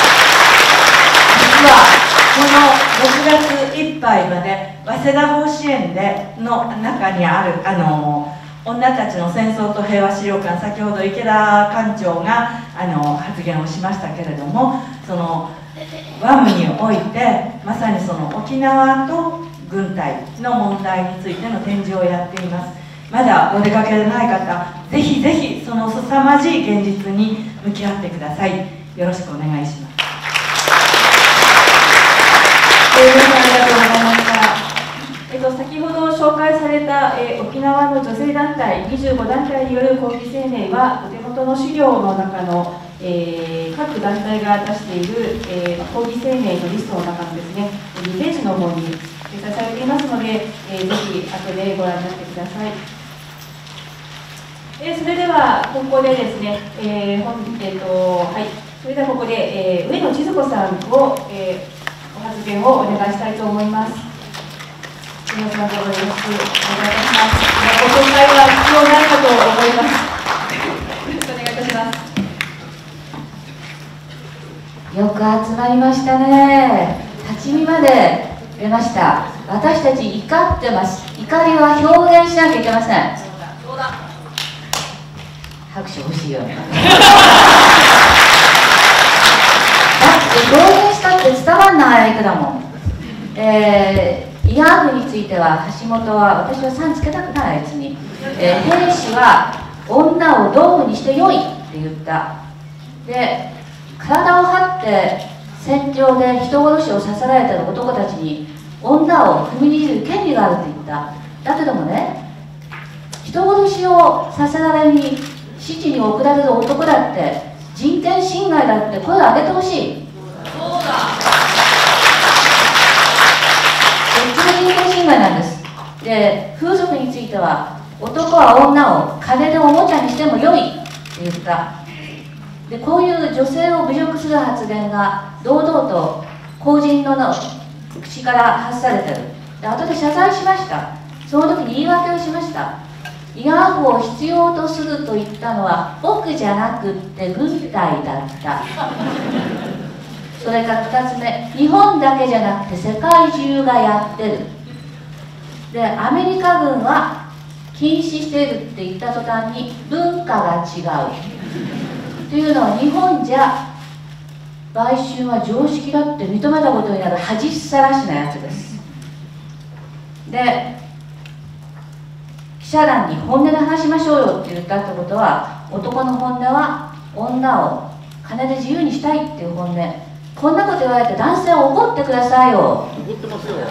実はこの6月いっぱいまで早稲田法支援の中にある女たちの戦争と平和資料館、先ほど池田館長が発言をしましたけれども、そのワムにおいてまさにその沖縄と軍隊の問題についての展示をやっています。まだお出かけでない方、ぜひぜひその凄まじい現実に向き合ってください。よろしくお願いします。皆さんありがとうございました。先ほど紹介された、沖縄の女性団体25団体による抗議声明は、お手元の資料の中の、各団体が出している、抗議声明のリストの中のですね、2ページの方に掲載されていますので、ぜひ後でご覧になってください。それではここでですね、それではここで、上野千鶴子さんを、ご発言をお願いしたいと思います。皆さんどうぞよろしくお願いいたします。ご紹介は必要ないかと思います。よろしくお願いいたします。 よく集まりましたね。立ち見まで出ました。私たち怒ってます。怒りは表現しなきゃいけません。 そうだ。 拍手欲しいよ。だって表現したって伝わんない相手だもん。慰安婦については橋本は、私はさんつけたくない、あいつに。兵士は女を道具にしてよいって言った。で、体を張って戦場で人殺しをさせられている男たちに女を踏みにじる権利があるって言った。だけどもね、人殺しをさせられに死地に送られる男だって人権侵害だって声を上げてほしい。 そうだ。 人権侵害なんです。で、風俗については男は女を金でおもちゃにしてもよいって言った。で、こういう女性を侮辱する発言が堂々と公人の口から発されてる。で、後で謝罪しました。 その時に言い訳をしました。慰安婦を必要とすると言ったのは僕じゃなくって軍隊だった。それから2つ目、日本だけじゃなくて世界中がやってる。で、アメリカ軍は禁止しているって言った途端に文化が違うというのは、日本じゃ売春は常識だって認めたことになる恥さらしなやつです。で、記者団に本音で話しましょうよって言ったってことは、男の本音は女を金で自由にしたいっていう本音。こんなこと言われて男性は怒ってくださいよ。怒ってますよ。で、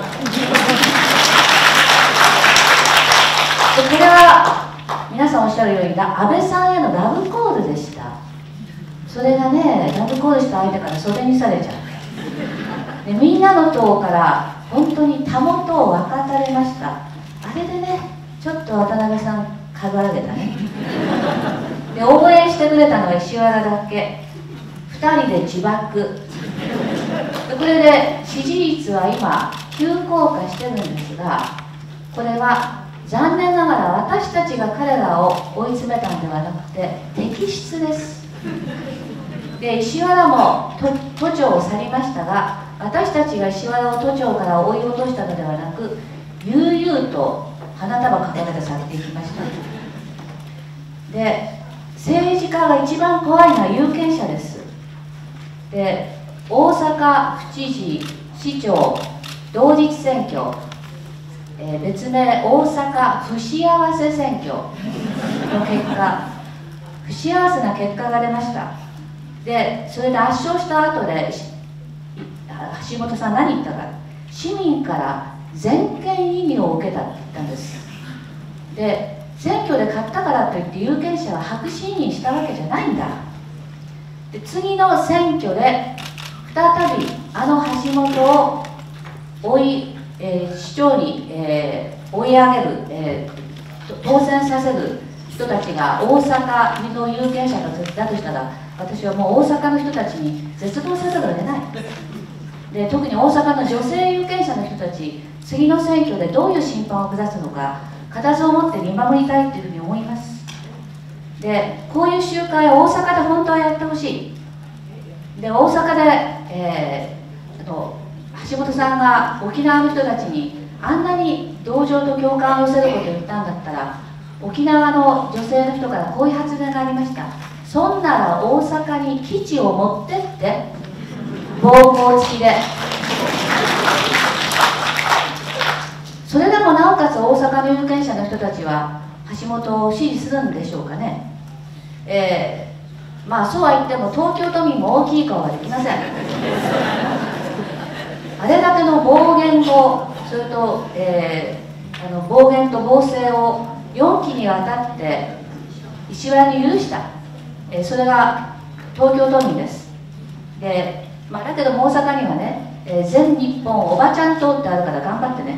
これは皆さんおっしゃるように安倍さんへのラブコールでした。それがね、ラブコールした相手から袖にされちゃう。で、みんなの党から本当にたもとを分かたれました。あれでね、ちょっと渡辺さんかぐわれたね。で、応援してくれたのは石原だけ。2人で自爆。で、これで支持率は今急降下してるんですが、これは残念ながら私たちが彼らを追い詰めたんではなくて摘出です。で、石原も都庁を去りましたが、私たちが石原を都庁から追い落としたのではなく、悠々と花束掲げて去っていきました。で、政治家が一番怖いのは有権者です。で、大阪府知事、市長同日選挙、別名大阪不幸せ選挙の結果、不幸せな結果が出ました。で、それで圧勝した後で橋本さん何言ったか、市民から全権委任を受けたって言ったんです。で、選挙で勝ったからといって有権者は白紙委任したわけじゃないんだ。で、次の選挙で再びあの橋本を市長に、追い上げる、当選させる人たちが大阪の有権者だとしたら、私はもう大阪の人たちに絶望させざるを得ない。で、特に大阪の女性有権者の人たち、次の選挙でどういう審判を下すのか、固唾を持って見守りたいというふうに思います。で、こういう集会を大阪で本当はやってほしい。で、大阪で、橋本さんが沖縄の人たちにあんなに同情と共感を寄せることを言ったんだったら、沖縄の女性の人からこういう発言がありました。そんなら大阪に基地を持ってって、暴行付きで。それでもなおかつ大阪の有権者の人たちは橋本を支持するんでしょうかね。まあそうは言っても東京都民も大きい顔はできません。あれだけの暴言を、それと、暴言と暴政を4期にわたって石原に許した、それが東京都民です。で、だけども大阪にはね、全日本おばちゃん党ってあるから頑張ってね。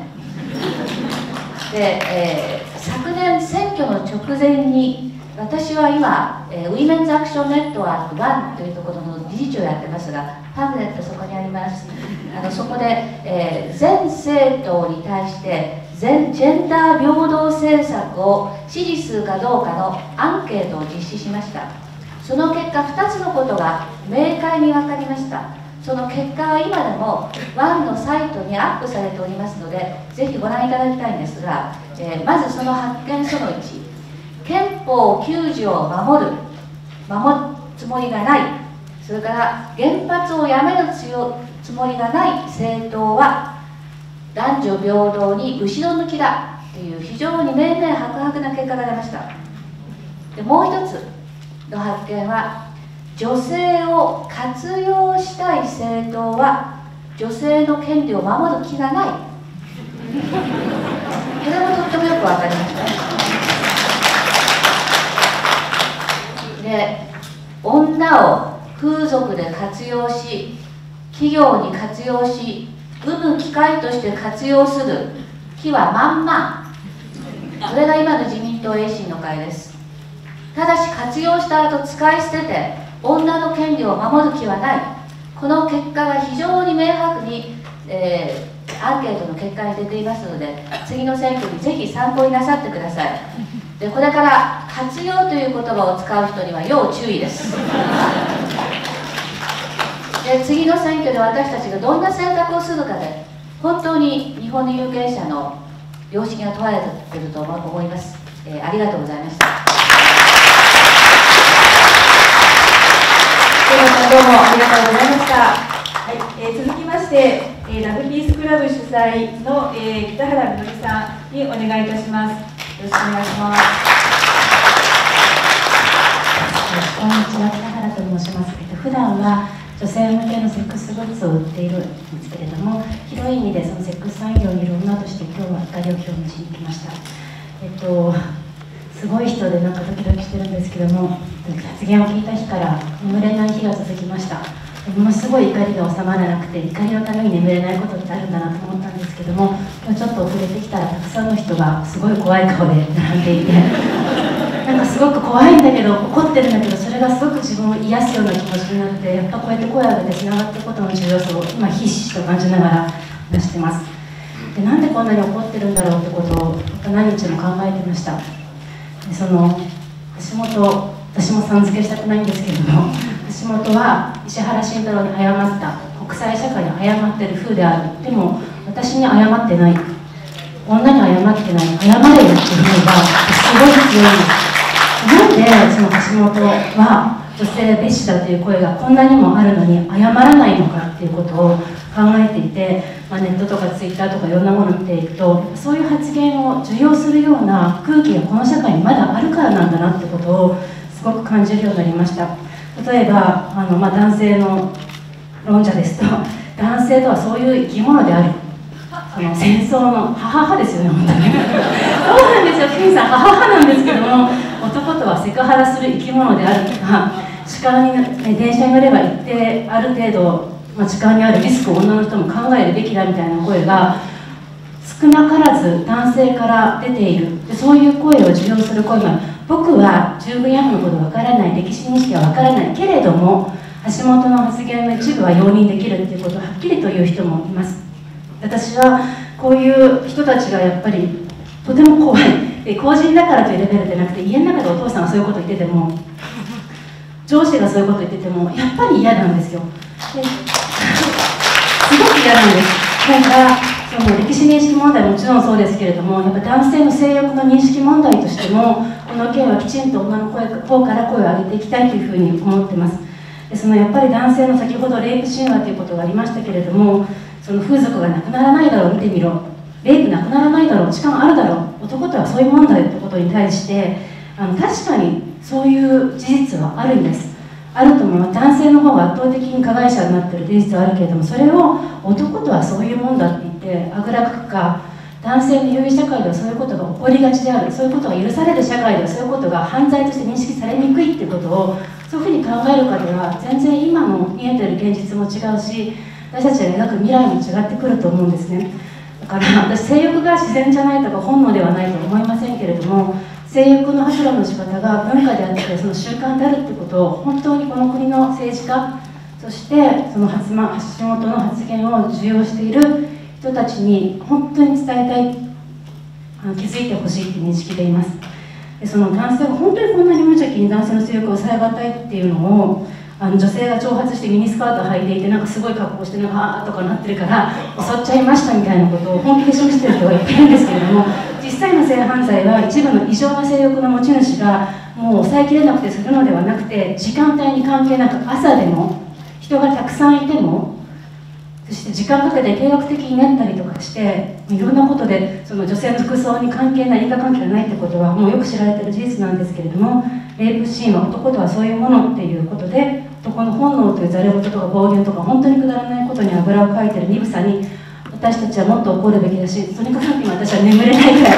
で、昨年選挙の直前に私は今、ウィメンズアクションネットワーク1というところの理事長をやってますが、パンフレットそこにあります。そこで、全政党に対してジェンダー平等政策を支持するかどうかのアンケートを実施しました。その結果2つのことが明快に分かりました。その結果は今でも1のサイトにアップされておりますので、ぜひご覧いただきたいんですが、まずその発見その1、憲法9条を守るつもりがない、それから原発をやめるつもりがない政党は男女平等に後ろ向きだという非常に明々白々な結果が出ました。で、もう一つの発見は、女性を活用したい政党は女性の権利を守る気がない。これもとってもよく分かりました。で、女を風俗で活用し、企業に活用し、生む機会として活用する気は満々。それが今の自民党維新の会です。ただし活用した後使い捨てて女の権利を守る気はない。この結果が非常に明白に、 アンケートの結果に出ていますので、次の選挙にぜひ参考になさってください。でこれから活用という言葉を使う人には要注意です。で次の選挙で私たちがどんな選択をするかで、本当に日本の有権者の良識が問われていると思います。ありがとうございました。 どうもありがとうございました。はい、続きまして、ラブピースクラブ主催の、北原みのりさんにお願いいたします。よろしくお願いします。 こんにちは、北原と申します。普段は女性向けのセックスグッズを売っているんですけれども、広い意味でそのセックス産業にいる女として今日は光を表明しに来ました。すごい人でなんかドキドキしてるんですけども、発言を聞いた日から眠れない日が続きました。ものすごい怒りが収まらなくて、怒りのために眠れないことってあるんだなと思ったんですけども、今日ちょっと遅れてきたらたくさんの人がすごい怖い顔で並んでいてなんかすごく怖いんだけど、怒ってるんだけど、それがすごく自分を癒すような気持ちになって、やっぱこうやって声を上げてつながっていくことの重要さを今ひしひしと感じながら話してます。でなんでこんなに怒ってるんだろうってことを何日も考えてました。でその橋本、私もさん付けしたくないんですけれども、橋本は石原慎太郎に謝った、国際社会に謝ってる風である。でも私に謝ってない、女に謝ってない、謝れよっていう風がすごい強いんです。なんでその橋本は女性蔑視だという声がこんなにもあるのに謝らないのかっていうことを考えていて、ネットとかツイッターとかいろんなものを見ていくと、そういう発言を受容するような空気がこの社会にまだあるからなんだなってことをすごく感じるようになりました。例えば男性の論者ですと、男性とはそういう生き物である、戦争の母ですよね、本当にそうなんですよ、ケンさん母なんですけども、男とはセクハラする生き物であるとか、痴漢に、電車に乗れば一定ある程度、痴漢にあるリスクを女の人も考えるべきだみたいな声が少なからず男性から出ている。でそういう声を受容する声が、僕は十分ヤフのことわからない、歴史認識はわからないけれども橋本の発言の一部は容認できるっていうことをはっきりと言う人もいます。私はこういう人たちがやっぱりとても怖い。公人だからというレベルでなくて、家の中でお父さんがそういうこと言ってても、上司がそういうこと言っててもやっぱり嫌なんですよ。ですごく嫌なんです。だからその歴史認識問題ももちろんそうですけれども、やっぱ男性の性欲の認識問題としてもこの件はきちんと女の方から声を上げていきたいというふうに思ってます。でそのやっぱり男性の先ほどレイプ神話ということがありましたけれども、その風俗がなくならないだろう、見てみろ、レイプなくならないだろう、痴漢あるだろう、男とはそういう問題ということに対して確かにそういう事実はあるんです。あると思います。男性の方が圧倒的に加害者になっている事実はあるけれども、それを男とはそういうもんだって言ってあぐらかくか、男性の優位社会ではそういうことが起こりがちである、そういうことが許される社会ではそういうことが犯罪として認識されにくいっていうことをそういうふうに考えるかでは全然今の見えている現実も違うし、私たちが描く未来も違ってくると思うんですね。だから私、性欲が自然じゃないとか本能ではないと思いませんけれども、性欲の発露の仕方が文化であってその習慣であるってことを本当にこの国の政治家、そしてその橋本の発言を受容している人たちに本当に伝えたい、気づいてほしいという認識でいます。でその男性が本当にこんなに無邪気に男性の性欲を抑えがたいっていうのを女性が挑発してミニスカートを履いていてなんかすごい格好してなんかあーとかなってるから襲っちゃいましたみたいなことを本気で示している人がいっぱいいるんですけれども、実際の性犯罪は一部の異常な性欲の持ち主がもう抑えきれなくてするのではなくて、時間帯に関係なく朝でも人がたくさんいても、そして時間かけて計画的に練ったりとかしていろんなことでその女性の服装に関係ない、因果関係がないってことはもうよく知られている事実なんですけれども、レイプシーンは男とはそういうものっていうことで、男の本能というざれ言とか暴言とか本当にくだらないことにあぐらをかいている鈍さに私たちはもっと怒るべきだし、とにかく今私は眠れないくらい怒っています。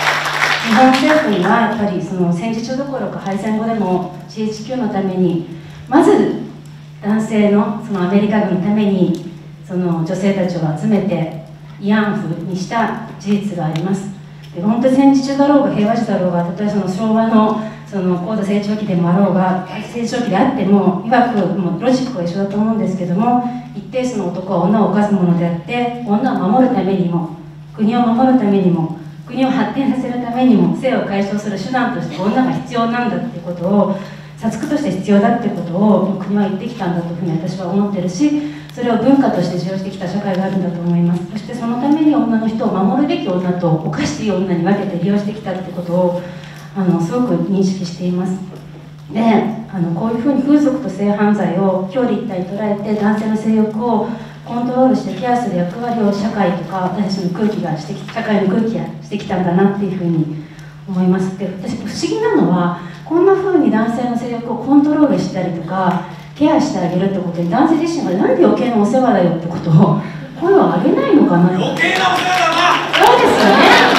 日本政府にはやっぱりその戦時中どころか敗戦後でも GHQ のためにまず男性のそのアメリカ軍のためにその女性たちを集めて慰安婦にした事実があります。で本当に戦時中だろうが平和時だろうが、例えばその昭和のその高度成長期でもあろうが成長期であってもいわくもうロジックは一緒だと思うんですけども、一定数の男は女を犯すものであって、女を守るためにも国を守るためにも国を発展させるためにも性を解消する手段として女が必要なんだっていうことを、殺戮として必要だっていうことを国は言ってきたんだというふうに私は思ってるし、それを文化として使用してきた社会があるんだと思います。そしてそのために女の人を守るべき女と犯していい女に分けて利用してきたってことをすごく認識しています。でこういうふうに風俗と性犯罪を表裏一体に捉えて男性の性欲をコントロールしてケアする役割を社会とか私たちの空気がしてき社会の空気がしてきたんだなっていうふうに思います。で私不思議なのは、こんなふうに男性の性欲をコントロールしたりとかケアしてあげるってことに男性自身がなんで余計なお世話だよってことを声を上げないのかな。余計なお世話だな。そうですよね。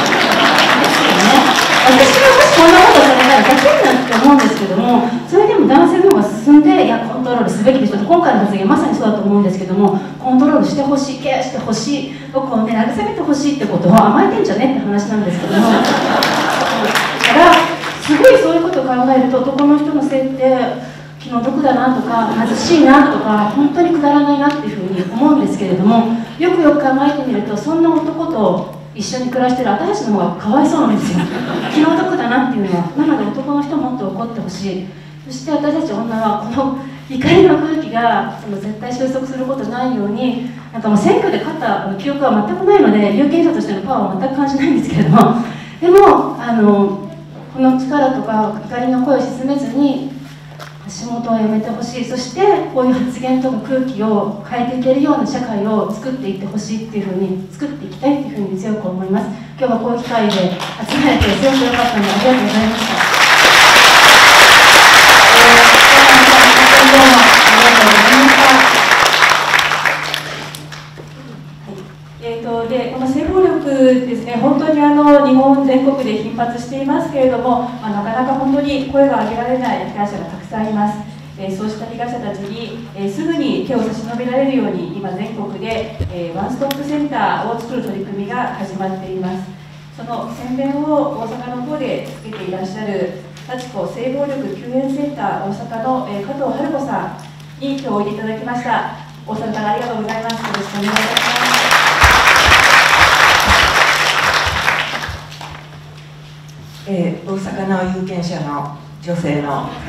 私はもしこんなことされたらだけになって思うんですけども、それでも男性の方が進んで、いやコントロールすべきでしょと、今回の発言まさにそうだと思うんですけども、コントロールしてほしい、ケアしてほしい、僕をね慰めてほしいってことを甘えてんじゃねって話なんですけども、だからすごいそういうことを考えると、男の人の性って気の毒だなとか貧しいなとか本当にくだらないなっていうふうに思うんですけれども、よくよく考えてみると、そんな男と一緒に暮らしてる私たちの方がかわいそうなんですよ。気の毒だなっていうのは。なので男の人もっと怒ってほしい。そして私たち女はこの怒りの空気が絶対収束することないように、なんかもう選挙で勝った記憶は全くないので有権者としてのパワーは全く感じないんですけれども、でもこの力とか怒りの声を鎮めずに足元をやめてほしい。そしてこういう発言とか空気を変えていけるような社会を作っていってほしいっていうふうに作っていきたいっていうふうに強く思います。今日はこういう機会で集まれてすごく良かったのでありがとうございました。どうもありがとうございました。 でこの性暴力ですね、本当に日本全国で頻発していますけれども、なかなか本当に声が上げられない被害者がたくさんいます。そうした被害者たちに、すぐに手を差し伸べられるように、今全国で、ワンストップセンターを作る取り組みが始まっています。その宣伝を大阪の方でつけていらっしゃる幸子性暴力救援センター大阪の、加藤春子さんに今日おいでいただきました。大阪からありがとうございます。よろしくお願いいたします。 大阪の有権者の女性の方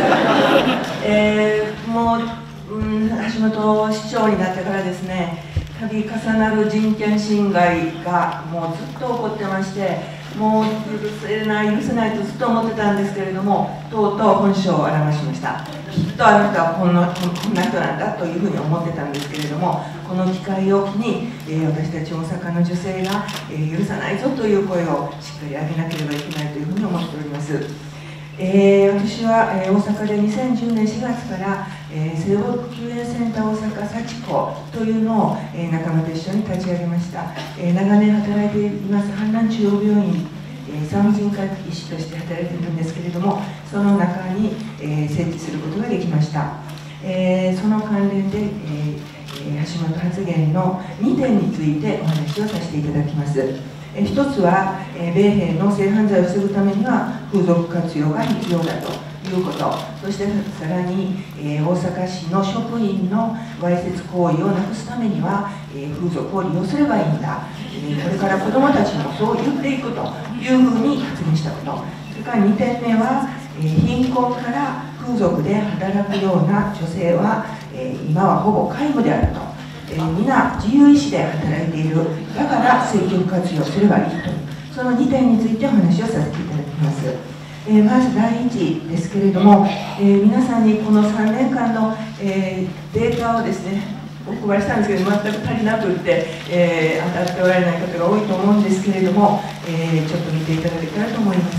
です。もう、橋本市長になってからですね、度重なる人権侵害がもうずっと起こってまして、もう許せないとずっと思ってたんですけれども、とうとう本性を現しました。きっとあの人はこんな人なんだというふうに思ってたんですけれども、この機会を機に、私たち大阪の女性が、許さないぞという声をしっかり上げなければいけないというふうに思っております。私は、大阪で2010年4月から、性暴力救援センター大阪幸子というのを、仲間と一緒に立ち上げました。長年働いています阪南中央病院産婦人科医師として働いているんですけれども、その中に、設置することができました。その関連で、橋本発言の2点についてお話をさせていただきます。一つは、米兵の性犯罪を防ぐためには風俗活用が必要だということ、そしてさらに、大阪市の職員のわいせつ行為をなくすためには、風俗を利用すればいいんだ、これから子どもたちもそう言っていくというふうに発言したこと、それから2点目は、貧困から風俗で働くような女性は、今はほぼ皆無であると。皆自由意志で働いている、だから積極活用すればいいと、その2点についてお話をさせていただきます。まず第一ですけれども、皆さんにこの3年間の、データをですねお配りしたんですけど、全く足りなくって、当たっておられない方が多いと思うんですけれども、ちょっと見ていただけたらと思います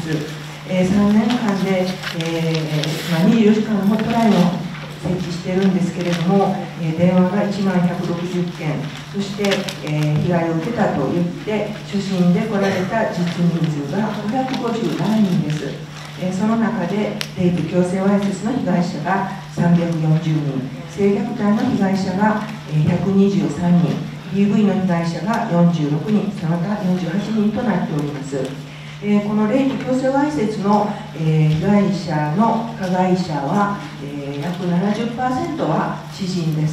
。3年間で、24時間のホットラインを設置しているんですけれども、電話が1万160件、そして、被害を受けたと言って初診で来られた実人数が557人です。その中でレイプ強制わいせつの被害者が340人、性虐待の被害者が123人、DV の被害者が46人、その他48人となっております。 このレイプ強制わいせつの、被害者の加害者は、約 70% は知人です。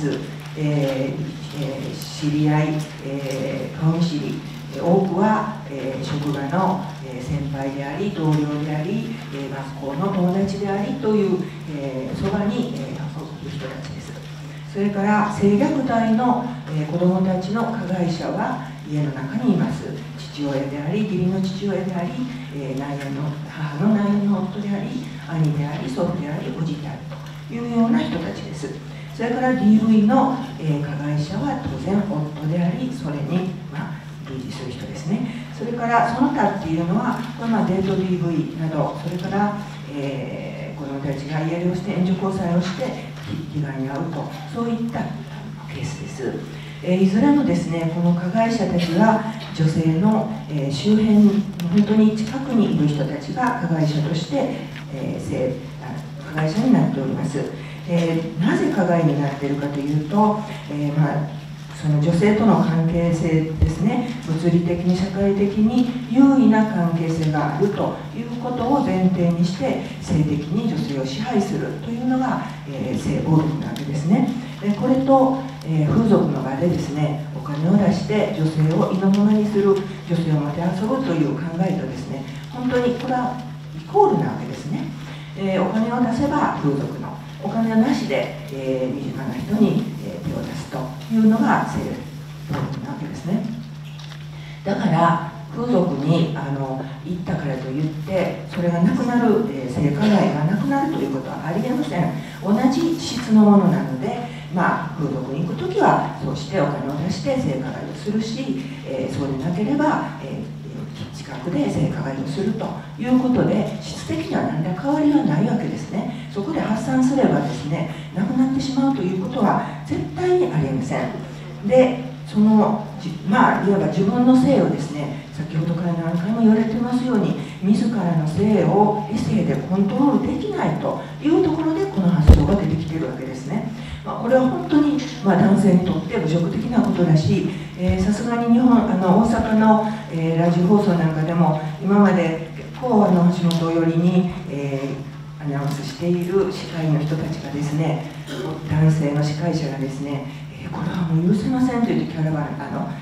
知り合い、顔見知り、多くは、職場の、先輩であり、同僚であり、学校の友達でありという、そばに、いる人たちです。それから性虐待の、子どもたちの加害者は家の中にいます。父親であり、義理の父親であり、母の内縁の夫であり、兄であり、祖父であり、叔父であるというような人たちです。それから DV の、加害者は当然夫であり、それに、類似する人ですね。それからその他っていうのは、デート DV など、それから、子どもたちが家出をして援助交際をして被害に遭うと、そういったケースです。いずれもですね、この加害者たちは女性の、周辺に本当に近くにいる人たちが加害者として、加害者になっております。なぜ加害になっているかというと、その女性との関係性ですね、物理的に社会的に優位な関係性があるということを前提にして性的に女性を支配するというのが、性暴力なわけですね。これと、風俗の場でですね、お金を出して女性を意のままにする、女性をもてあそぶという考えとですね、本当にこれはイコールなわけですね。お金を出せば風俗の、お金なしで、身近な人に、手を出すというのが性暴力なわけですね。だから風俗に行ったからといってそれがなくなる、性加害がなくなるということはありえません。同じ質のものなので、風俗に行くときはそうしてお金を出して性加害をするし、そうでなければ、近くで性加害をするということで質的には何ら変わりはないわけですね。そこで発散すればですね、なくなってしまうということは絶対にありえません。で、そのいわば自分の性をですね、先ほどから何回も言われてますように自らの性を理性でコントロールできないというところでこの発想が出てきているわけですね。これは本当に、男性にとって侮辱的なことだし、さすがに大阪の、ラジオ放送なんかでも今まで結構橋本寄りに、アナウンスしている司会の人たちがですね、男性の司会者がですね、これはもう許せませんと言ってキャラバン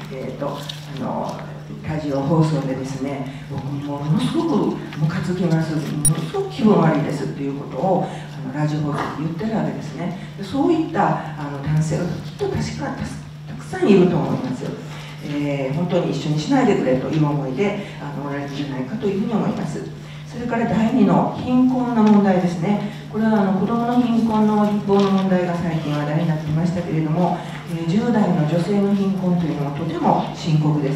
ラジオ放送でですね、僕ものすごくムカつきます、ものすごく気分悪いですっていうことをラジオ放送で言ってるわけですね。そういった男性がきっとたくさんいると思います。本当に一緒にしないでくれという思いでおられるんじゃないかというふうに思います。それから第2の貧困の問題ですね。これは子どもの貧困の立法の問題が最近話題になっていましたけれども、10代の女性の貧困というのはとても深刻です。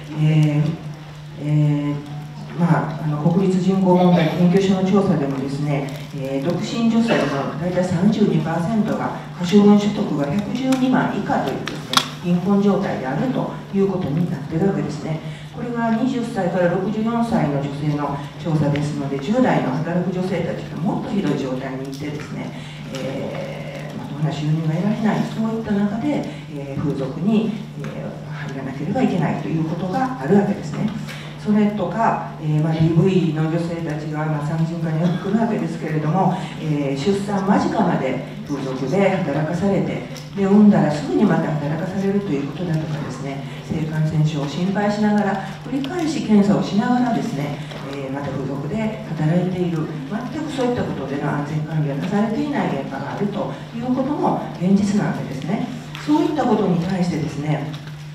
国立人口問題研究所の調査でもですね、独身女性の大体 32% が可処分所得が112万以下というですね、貧困状態であるということになっているわけですね。これが20歳から64歳の女性の調査ですので、10代の働く女性たちがもっとひどい状態にいてですね、まともな収入が得られない、そういった中で、風俗に、入らなければいけないということがあるわけですね。それとか、DV の女性たちが産婦人科によく来るわけですけれども、出産間近まで風俗で働かされて、で産んだらすぐにまた働かされるということだとかですね、性感染症を心配しながら繰り返し検査をしながらですね、また風俗で働いている、全くそういったことでの安全管理がなされていない現場があるということも現実なわけですね。そういったことに対してですね、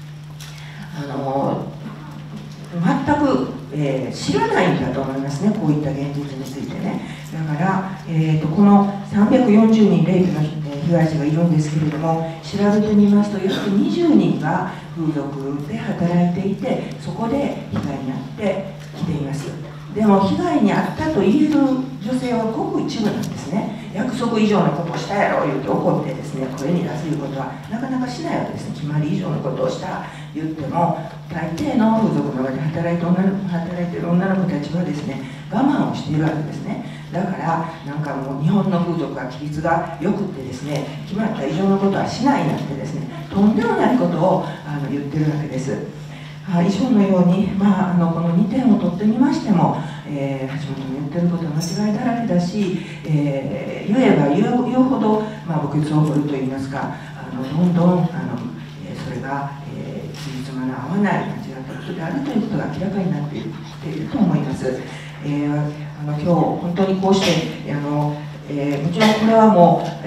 全く、知らないんだと思いますね、こういった現実についてね。だから、この340人レイプの被害者がいるんですけれども、調べてみますと約20人が風俗で働いていて、そこで被害に遭ってきています。でも被害に遭ったと言える女性はごく一部なんですね。約束以上のことをしたやろ言って怒ってですね、声に出すいうことはなかなかしないわけですね。決まり以上のことをした言っても、大抵の風俗の場で働いている女の子たちはですね、我慢をしているわけですね。だからなんかもう日本の風俗は規律がよくってですね、決まった以上のことはしないなんてですね、とんでもないことを言ってるわけです。 以上のように、この2点を取ってみましても、橋本の言ってることは間違いだらけだし、言えば言うほど、墓穴を掘るといいますか、どんどんそれが、つじつまの合わない間違ったことであるということが明らかになっていると思います。今日本当にこうしてもちろんこれはもう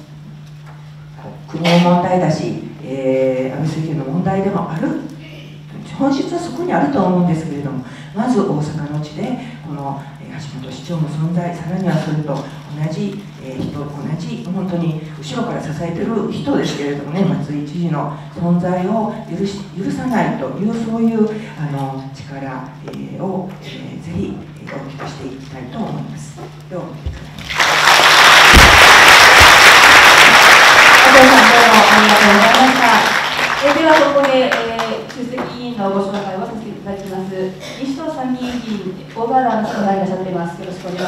国の問題だし、安倍政権の問題でもある、本質はそこにあると思うんですけれども、まず大阪の地でこの橋本市長の存在、さらにはそれと同じ人、同じ本当に後ろから支えてる人ですけれどもね、松井知事の存在を許さないという、そういう力をぜひ大きくしていきたいと思います。ではお聞きください。 安倍さん、どうもありがとうございました。ではここで、出席議員のご紹介をさせていただきます。民主党参議院議員、大場原さんがいらっしゃっています。よろしくお願いします。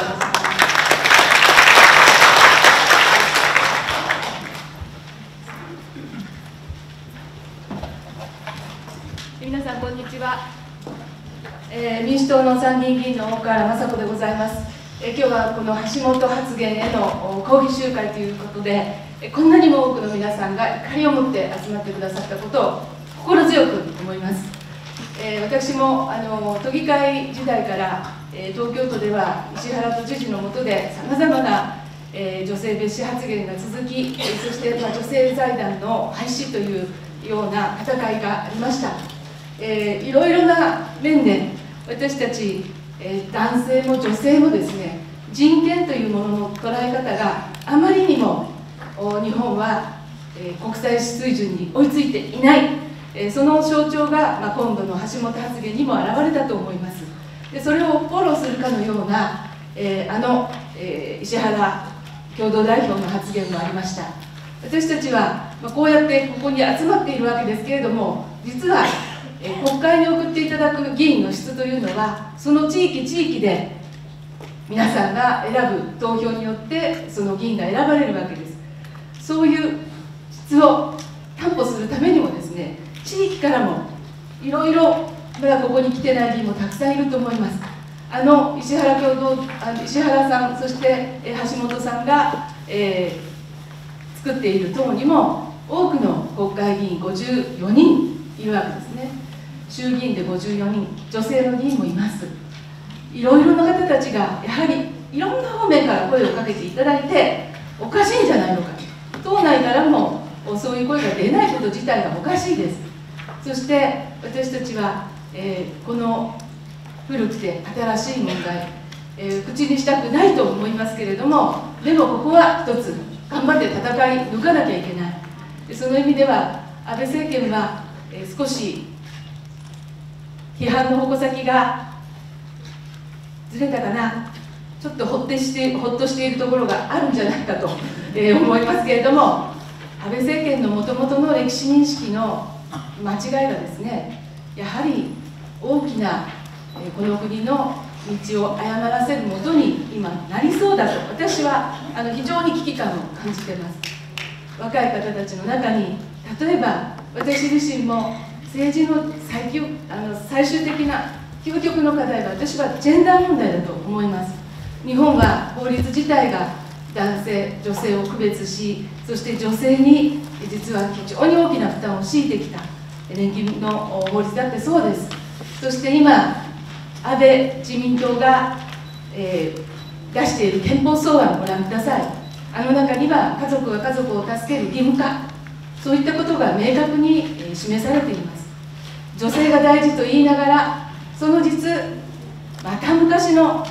皆さんこんにちは。民主党の参議院議員の大河原雅子でございます。今日はこの橋本発言への抗議集会ということで、こんなにも多くの皆さんが怒りを持って集まってくださったことを心強く思います。私も都議会時代から、東京都では石原都知事の下でさまざまな、女性蔑視発言が続き、そして、女性財団の廃止というような戦いがありました。いろいろな面で私たち、男性も女性もですね、人権というものの捉え方があまりにも日本は、国際水準に追いついていない、その象徴が、今度の橋本発言にも表れたと思います。でそれをフォローするかのような、石原共同代表の発言もありました。私たちは、こうやってここに集まっているわけですけれども、実は国会に送っていただく議員の質というのは、その地域地域で皆さんが選ぶ投票によってその議員が選ばれるわけです。そういう質を担保するためにもですね、地域からもいろいろまだここに来てない議員もたくさんいると思います。石原さん、そして橋本さんが、作っている党にも多くの国会議員54人いるわけですね。衆議院で54人、女性の議員もいます。いろいろな方たちがやはりいろんな方面から声をかけていただいて、おかしいんじゃないのか、党内からもそういう声が出ないこと自体がおかしいです。そして私たちは、この古くて新しい問題、口にしたくないと思いますけれども、でもここは一つ頑張って戦い抜かなきゃいけない。その意味では安倍政権は、少し批判の矛先がずれたかな、ちょっとほっとしているところがあるんじゃないかと、思いますけれども、安倍政権のもともとの歴史認識の間違いがですね、やはり大きなこの国の道を誤らせるもとに今なりそうだと、私は非常に危機感を感じています。若い方たちの中に、例えば私自身も政治の最終的な究極の課題は、私はジェンダー問題だと思います。日本は法律自体が男性女性を区別し、そして女性に実は非常に大きな負担を強いてきた年金の法律だってそうです。そして今安倍自民党が、出している憲法草案をご覧ください。中には家族が家族を助ける義務化、そういったことが明確に示されています。女性が大事と言いながら、その実また昔の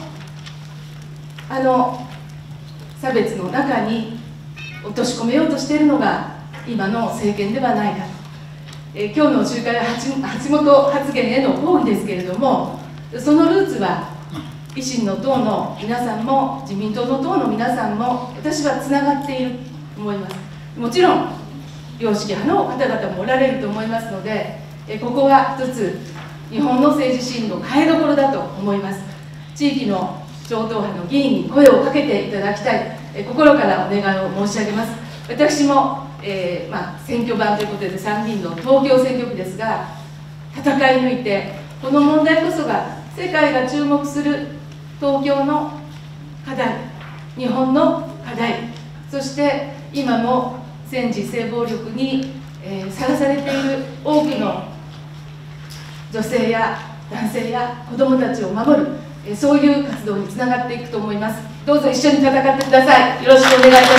差別の中に落とし込めようとしているのが今の政権ではないかと。今日の集会は橋本発言への抗議ですけれども、そのルーツは維新の党の皆さんも自民党の党の皆さんも私はつながっていると思います。もちろん良識派の方々もおられると思いますので、ここは一つ日本の政治シーンの変えどころだと思います。地域の超党派の議員に声をかけていただきたい、心からお願いを申し上げます。私も、選挙版ということで参議院の東京選挙区ですが、 戦い抜いて、この問題こそが世界が注目する東京の課題、日本の課題、そして今も戦時性暴力にさらされている多くの女性や男性や子どもたちを守る、そういう活動につながっていくと思います。どうぞ一緒に戦ってください。よろしくお願いいたします。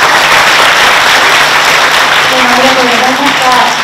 ありがとうございました。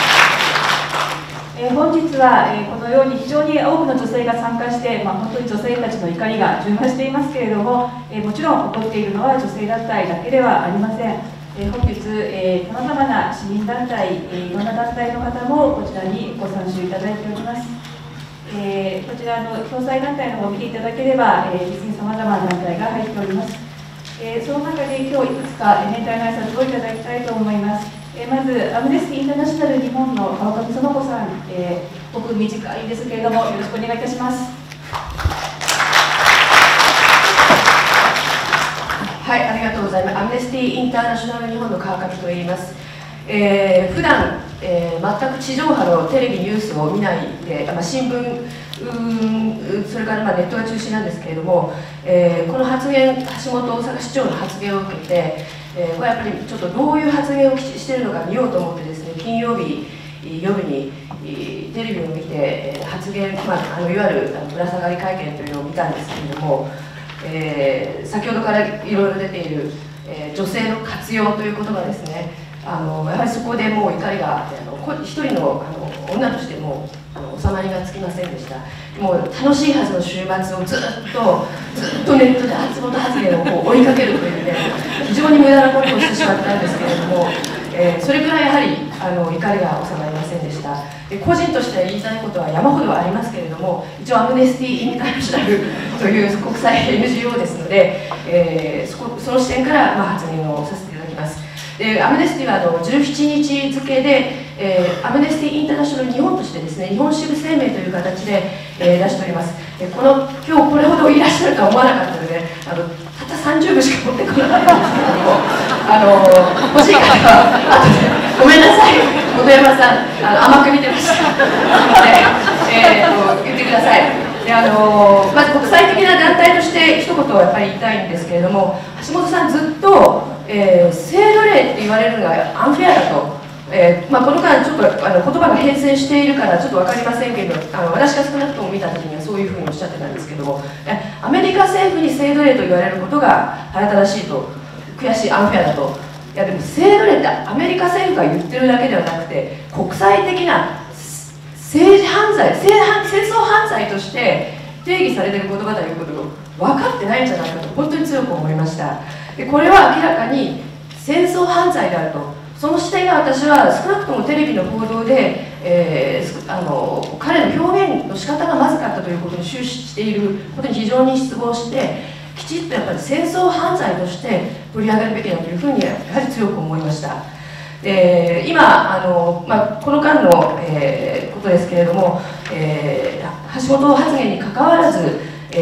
本日は、このように非常に多くの女性が参加して、本当に女性たちの怒りが充満していますけれども、もちろん起こっているのは女性団体だけではありません。本日、さまざまな市民団体、いろんな団体の方もこちらにご参集いただいております。こちらの共催団体の方を見ていただければ、実にさまざまな団体が入っております。その中で今日いくつか年代の挨拶をいただきたいと思います。まず、アムネスティ・インターナショナル日本の川上園子さん、僕短いですけれども、よろしくお願いいたします。 はい、ありがとうございます。アムネスティ・インターナショナル日本の川上と言います。普段、全く地上波のテレビニュースを見ないで、新聞それからネットが中心なんですけれども、この発言、橋本大阪市長の発言を受けて、これやっぱりちょっとどういう発言をしているのか見ようと思ってですね、金曜日夜にテレビを見て発言、いわゆるぶら下がり会見というのを見たんですけれども、先ほどからいろいろ出ている、女性の活用という言葉ですね、やはりそこでもう怒りが一人の女としても収まりがつきませんでした。もう楽しいはずの週末をずっとネットで橋本発言を追いかけるというね、非常に無駄なことをしてしまったんですけれども、それくらいやはり怒りが収まりませんでした。個人として言いたいことは山ほどありますけれども、一応アムネスティ・インターナショナルという国際 NGO ですので、その視点から発言をさせていただきます。アムネスティは17日付で、アムネスティ・インターナショナル日本としてですね、日本支部声明という形で、出しております。今日これほどいらっしゃるとは思わなかったので、たった30部しか持ってこなかったんですけれども、欲しい方は後でごめんなさい、本山さん甘く見てました。言ってください。まず国際的な団体として一言やっぱり言いたいんですけれども、橋本さんずっと、制度例って言われるのがアンフェアだと。この間ちょっと言葉が変遷しているからちょっと分かりませんけど、私が少なくとも見た時にはそういうふうにおっしゃってたんですけども、アメリカ政府に制度例と言われることが腹立たしいと、悔しい、アンフェアだと。いやでも制度例ってアメリカ政府が言ってるだけではなくて、国際的な政治犯罪、戦争犯罪として定義されている言葉ということを分かってないんじゃないかと本当に強く思いました。でこれは明らかに戦争犯罪であると。その視点が私は少なくともテレビの報道で、彼の表現の仕方がまずかったということに終始していることに非常に失望して、きちっとやっぱり戦争犯罪として取り上げるべきだというふうにやはり強く思いました。今この間の、ことですけれども、橋本発言にかかわらず、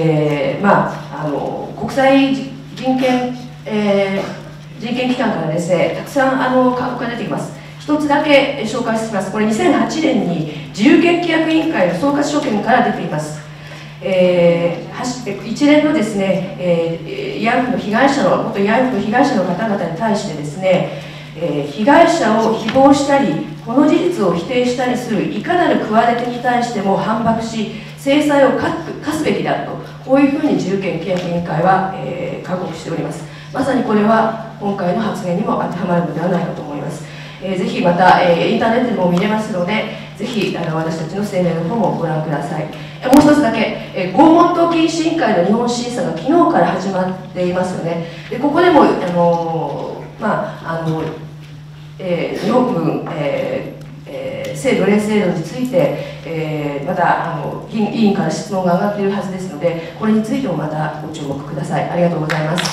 国際人権機関からですね、たくさん勧告が出てきます。一つだけ紹介します。これ2008年に自由権規約委員会の総括所見から出ています。一連のですね、慰安婦の被害者の元慰安婦の被害者の方々に対してですね、被害者を誹謗したりこの事実を否定したりするいかなる企てに対しても反駁し制裁を科すべきであると、こういうふうに自由権規約委員会は、勧告しております。まさにこれは今回の発言にも当てはまるのではないかと思います。ぜひまた、インターネットでも見れますので、ぜひ私たちの声明の方もご覧ください。もう一つだけ、拷問等禁止委員会の日本審査が昨日から始まっていますよね。でここでも日本軍、制度令制度について、また委員から質問が上がっているはずですので、これについてもまたご注目ください。ありがとうございます。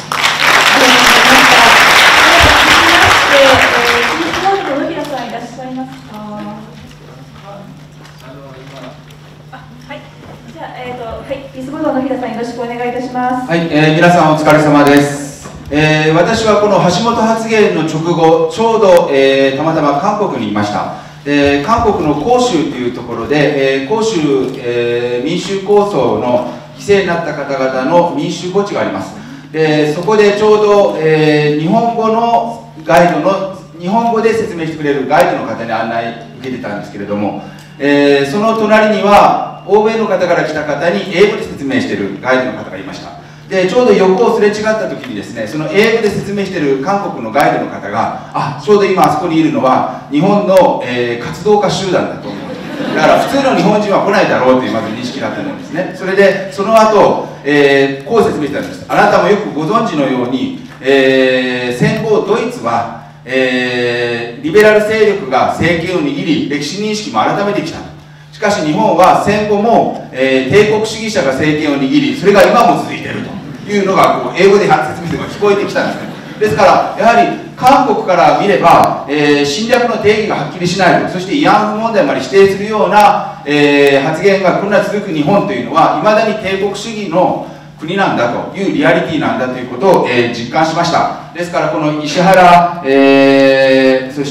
ピースボードの平さん、よろしくお願いいたします。 はい、皆さんお疲れ様です。私はこの橋本発言の直後、ちょうど、たまたま韓国にいました。 韓国の広州というところで、広州、民衆構想の犠牲になった方々の民衆墓地があります。でそこでちょうど、日本語のガイドの日本語で説明してくれるガイドの方に案内受けてたんですけれども、その隣には欧米の方から来た方に英語で説明しているガイドの方がいました。でちょうど横をすれ違った時にですね、その英語で説明している韓国のガイドの方がちょうど今あそこにいるのは日本の、活動家集団だと思う。だから普通の日本人は来ないだろうというまず認識だったんですね。それでその後、こう説明してたんです。あなたもよくご存知のように、戦後ドイツは、リベラル勢力が政権を握り歴史認識も改めてきた。しかし日本は戦後も、帝国主義者が政権を握り、それが今も続いているというのが英語で説明すれば聞こえてきたんですね。ですからやはり韓国から見れば、侵略の定義がはっきりしないと、そして慰安婦問題まで否定するような、発言がこんな続く日本というのはいまだに帝国主義の国なんだというリアリティなんだということを、実感しました。ですからこの石原、そして、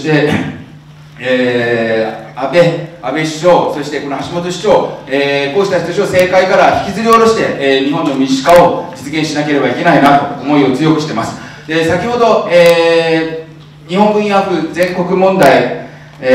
安倍首相、そしてこの橋本市長、こうした人たちを政界から引きずり下ろして、日本の民主化を実現しなければいけないなと思いを強くしています。で先ほど、日本軍慰安婦全国問題、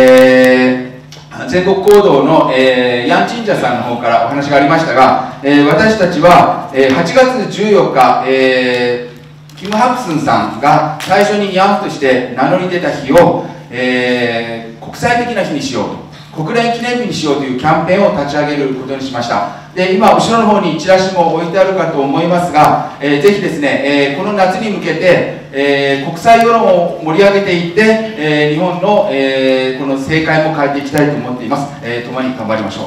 全国行動の、ヤンチンジャさんの方からお話がありましたが、私たちは、8月14日、キム・ハクスンさんが最初に慰安婦として名乗り出た日を、国際的な日にしようと、国連記念日にしようというキャンペーンを立ち上げることにしました。で今後ろの方にチラシも置いてあるかと思いますが、ぜひですね、この夏に向けて、国際世論を盛り上げていって、日本の、この政界も変えていきたいと思っています。共に頑張りましょう。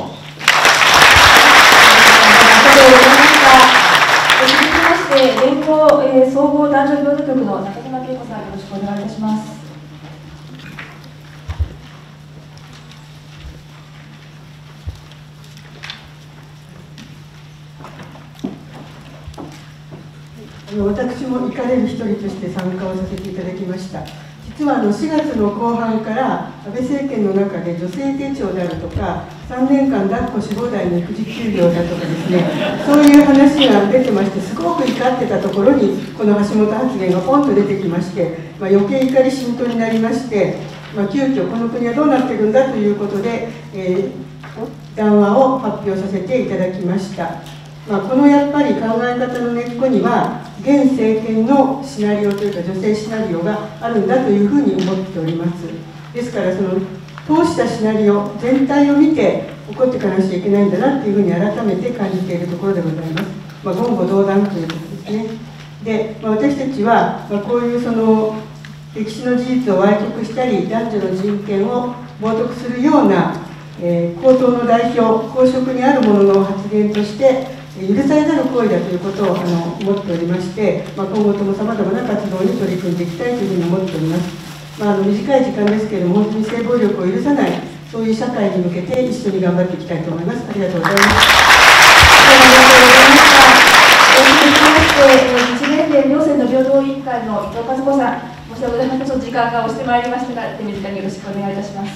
続きまして、連合、総合男女平等局の中島恵子さん、よろしくお願いいたします。 私も行かれる一人として参加をさせていただきました。実は4月の後半から安倍政権の中で女性手帳であるとか3年間抱っこし放題に育児休業だとかですね、そういう話が出てまして、すごく怒ってたところにこの橋本発言がポンと出てきまして、余計怒り心頭になりまして、急遽この国はどうなっているんだということで、談話を発表させていただきました。このやっぱり考え方の根っこには現政権のシナリオというか女性シナリオがあるんだというふうに思っております。ですからその通したシナリオ全体を見て怒っていかなくちゃいけないんだなというふうに改めて感じているところでございます。言語道断ということですね。で、私たちはこういうその歴史の事実を歪曲したり男女の人権を冒涜するような、公党の代表公職にあるものの発言として許されざる行為だということを思っておりまして、今後ともさまざまな活動に取り組んでいきたいというふうに思っております。短い時間ですけれども、本当に性暴力を許さない、そういう社会に向けて一緒に頑張っていきたいと思います。ありがとうございます。 続きまして、日弁連両選の平等委員会の伊藤和子さん、申し訳ございません、時間が押してまいりましたが、手短によろしくお願いいたします。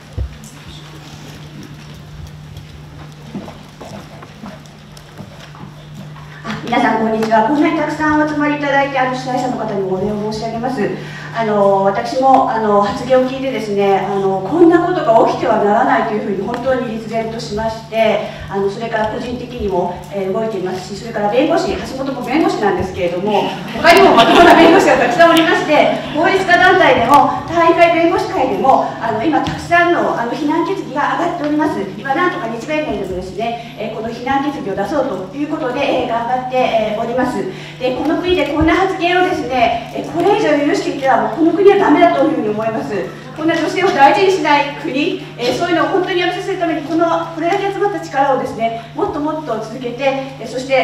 皆さんこんにちは。こんなにたくさんお集まりいただいて、主催者の方にもお礼を申し上げます。私も発言を聞いてですね、こんなことが起きてはならないというふうに本当に立然としまして、それから個人的にも、動いていますし、それから弁護士、橋本も弁護士なんですけれども、他にもまともな弁護士がたくさんおりまして、法律家団体でも大会弁護士会でも今たくさんの非難決議が上がっております。今なんとか日弁連でもですね、この非難決議を出そうということで、頑張っております。で、この国でこんな発言をですね、これ以上許していてはこの国はダメだというふうに思います。こんな女性を大事にしない国、そういうのを本当にやめさせるためにこれだけ集まった力をですね、もっともっと続けて、そして、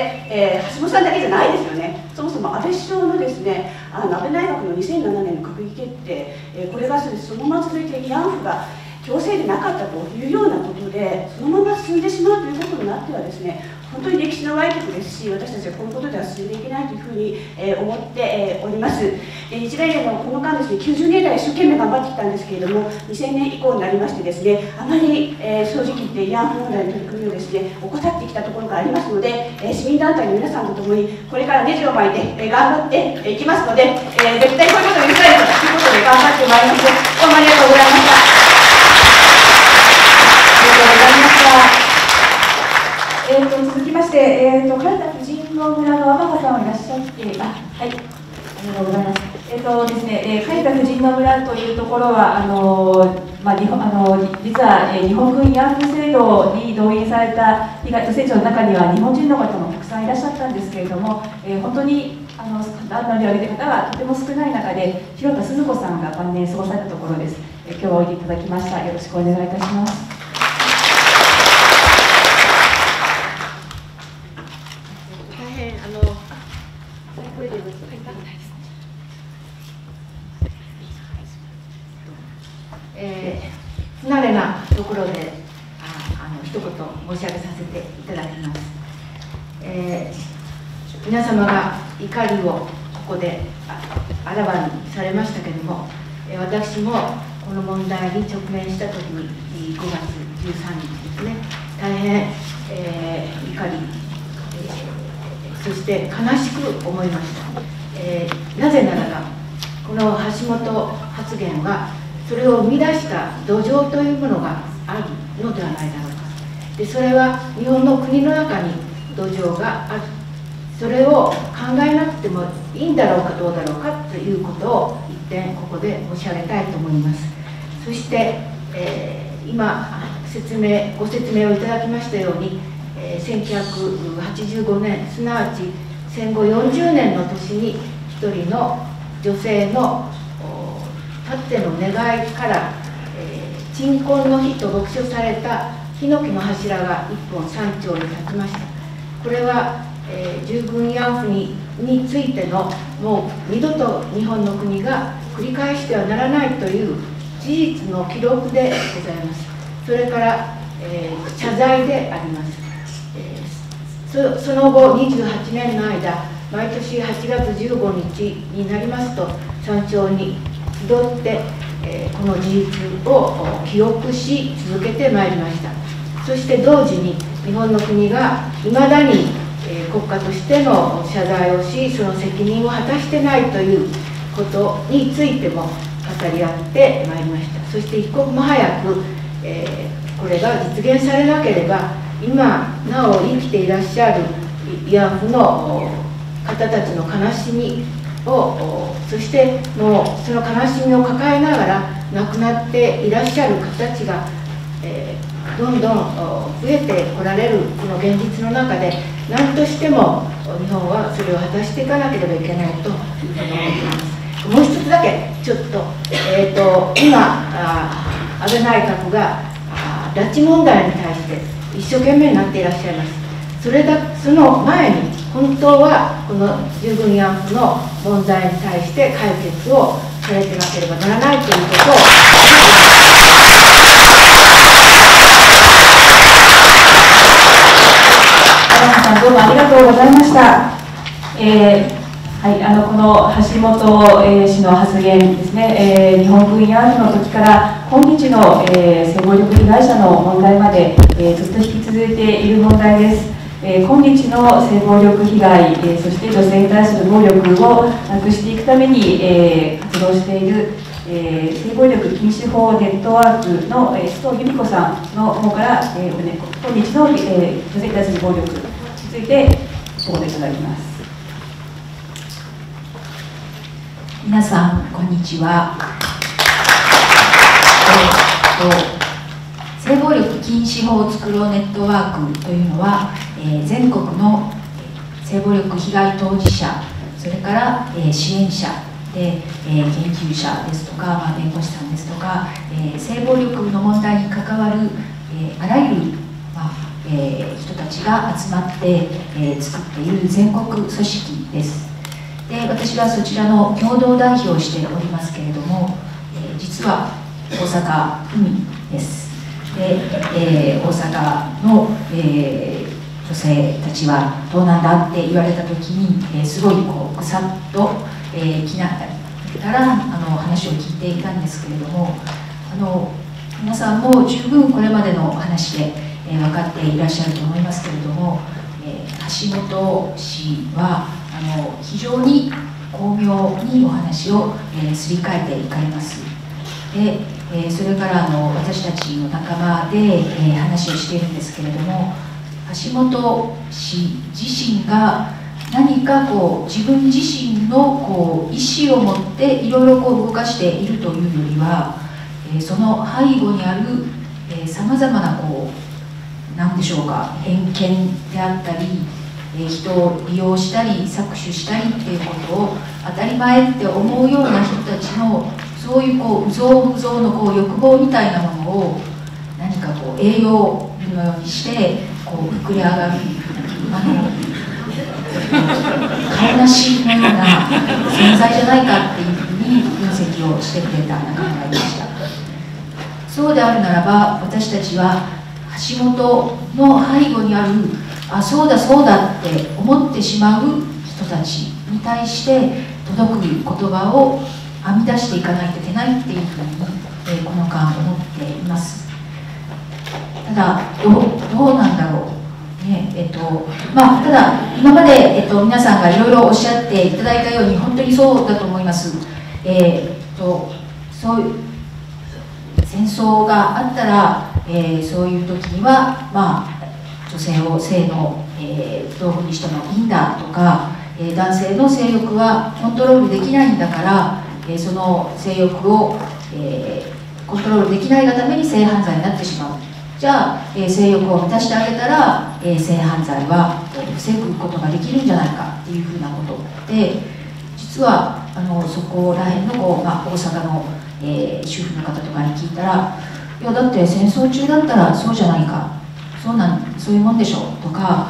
橋本さんだけじゃないですよね。そもそも安倍首相のですね、安倍内閣の2007年の閣議決定、これがそのまま続いて慰安婦が強制でなかったというようなことでそのまま進んでしまうということになっててはですね、本当に歴史の歪曲ですし、私たちはこのことでは進んでいけないというふうに思っております。日大連のこの間ですね、90年代一生懸命頑張ってきたんですけれども、2000年以降になりましてですね、あまり正直言って慰安婦問題の取り組みをですね、怠ってきたところがありますので、市民団体の皆さんと共にこれからネジを巻いて頑張っていきますので、絶対こういうことを許されるということで頑張ってまいります。どうもありがとうございました。ありがとうございました。 続きまして、刈田婦人の村の天葉さんはいらっしゃって、はい、ありがとうございます。ですね、刈田婦人の村というところは、実は、日本軍慰安婦制度に動員された被害女性長の中には日本人の方もたくさんいらっしゃったんですけれども、本当に名乗りを上げている方はとても少ない中で、広田鈴子さんが晩年過ごされたところです。今日はおいでいただきました。よろしくお願いいたします。 不慣れなところで一言申し上げさせていただきます。皆様が怒りをここであらわにされましたけれども、私もこの問題に直面したときに5月13日ですね、大変、怒り、そして悲しく思いました。なぜならばこの橋本発言はそれを生み出した土壌というものがあるのではないだろうか。でそれは日本の国の中に土壌がある。それを考えなくてもいいんだろうかどうだろうかということを一点ここで申し上げたいと思います。そして、今ご説明をいただきましたように、1985年すなわち戦後40年の年に一人の女性のたっての願いから、鎮魂の日と読書されたヒノキの柱が一本山頂に立ちました。これは、従軍慰安婦についてのもう二度と日本の国が繰り返してはならないという事実の記録でございます。それから、謝罪であります。その後28年の間、毎年8月15日になりますと山頂に集って、この事実を記憶し続けてまいりました。そして同時に日本の国がいまだに、国家としての謝罪をし、その責任を果たしてないということについても語り合ってまいりました。そして一刻も早く、これが実現されなければ今なお生きていらっしゃる慰安婦の方たちの悲しみを、そしてもうその悲しみを抱えながら亡くなっていらっしゃる方たちが、どんどん増えてこられるこの現実の中で何としても日本はそれを果たしていかなければいけないというふうに思っています。もう一つだけちょっと、今安倍内閣が拉致問題に対して一生懸命になっていらっしゃいます。その前に本当はこの従軍慰安婦の問題に対して解決をされてなければならないということをさんどうもありがとうございました。はい、この橋本、氏の発言ですね、日本軍慰安婦の時から今日の、性暴力被害者の問題まで、ずっと引き続いている問題です。今日の性暴力被害、そして女性に対する暴力をなくしていくために、活動している、性暴力禁止法ネットワークの須藤由美子さんの方から、今日の、女性に対する暴力についてご答えいただきます。 皆さんこんにちは。性暴力禁止法を作ろうネットワークというのは、全国の性暴力被害当事者、それから、支援者で、研究者ですとか、弁護士さんですとか、性暴力の問題に関わる、あらゆる、人たちが集まって、作っている全国組織です。で、私はそちらの共同代表をしておりますけれども、実は大阪府民です。で、大阪の、 女性たちはどうなんだって言われた時に、すごいこうぐさっと、きながら話を聞いていたんですけれども、皆さんも十分これまでの話で、分かっていらっしゃると思いますけれども、橋本氏は非常に巧妙にお話を、すり替えていかれます。でそれから私たちの仲間で、話をしているんですけれども、橋本氏自身が何かこう自分自身のこう意思を持っていろいろこう動かしているというよりは、その背後にあるさまざまなこう何でしょうか、偏見であったり、人を利用したり搾取したりっていうことを当たり前って思うような人たちのそういうこううぞうむぞうのこう欲望みたいなものを何かこう栄養分のようにしてこう膨れ上がる顔なしのような存在じゃないかっていうふうに分析をしてくれた仲間がいました。そうであるならば、私たちは橋本の背後にあるそうだそうだって思ってしまう人たちに対して届く言葉を編み出していかないといけないっていうふうに、この間思っています。ただどうなんだろう、ね、ただ今まで、皆さんがいろいろおっしゃっていただいたように本当にそうだと思います。そういう戦争があったら、そういう時には、女性を性の、道具にしてもいいんだとか、男性の性欲はコントロールできないんだから、その性欲を、コントロールできないがために性犯罪になってしまう。じゃあ、性欲を満たしてあげたら、性犯罪は防ぐことができるんじゃないかっていうふうなことで、実はそこら辺の大阪の、主婦の方とかに聞いたら、いやだって戦争中だったらそうじゃないか、そういうもんでしょとか、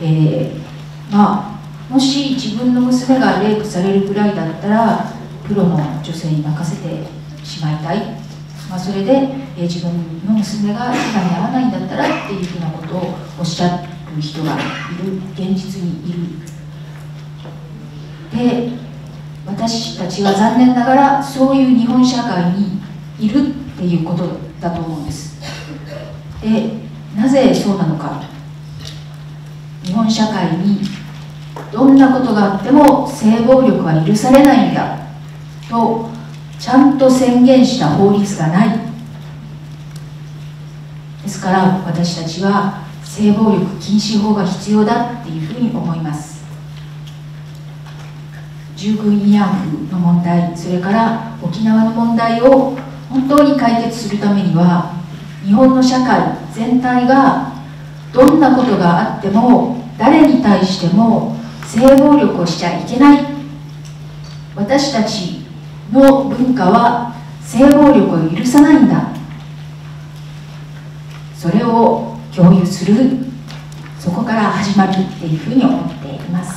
もし自分の娘がレイプされるぐらいだったらプロの女性に任せてしまいたい、それで、自分の娘が被害に遭わないんだったらっていうふうなことをおっしゃる人がいる、現実にいる。で、私たちは残念ながらそういう日本社会にいるっていうことだと思うんです。で、なぜそうなのか。日本社会にどんなことがあっても性暴力は許されないんだとちゃんと宣言した法律がない。ですから私たちは性暴力禁止法が必要だっていうふうに思います。従軍慰安婦の問題、それから沖縄の問題を本当に解決するためには、日本の社会全体がどんなことがあっても誰に対しても性暴力をしちゃいけない、私たちの文化は性暴力を許さないんだ、それを共有する、そこから始まるっていうふうに思っています。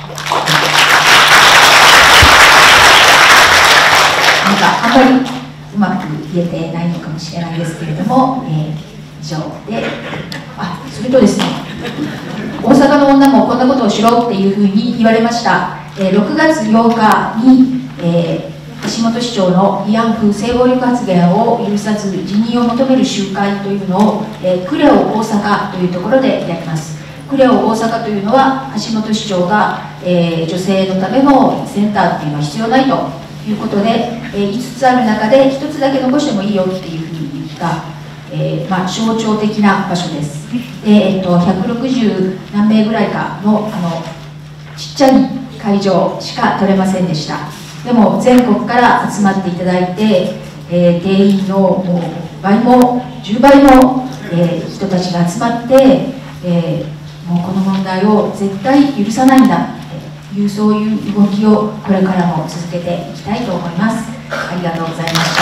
あんまりうまく言えてないのかもしれないですけれども、以上で、それとですね、大阪の女もこんなことをしろっていうふうに言われました。6月8日に、橋本市長の慰安婦性暴力発言を許さず辞任を求める集会というのを、クレオ大阪というところでやります。クレオ大阪というのは橋本市長が、女性のためのセンターっていうのは必要ないということで、5つある中で1つだけ残してもいいよっていうふうに言った、象徴的な場所です。160何名ぐらいかのちっちゃい会場しか取れませんでした。でも全国から集まっていただいて、定員のもう倍も10倍の、人たちが集まって、もうこの問題を絶対許さないんだという、そういう動きをこれからも続けていきたいと思います。ありがとうございました。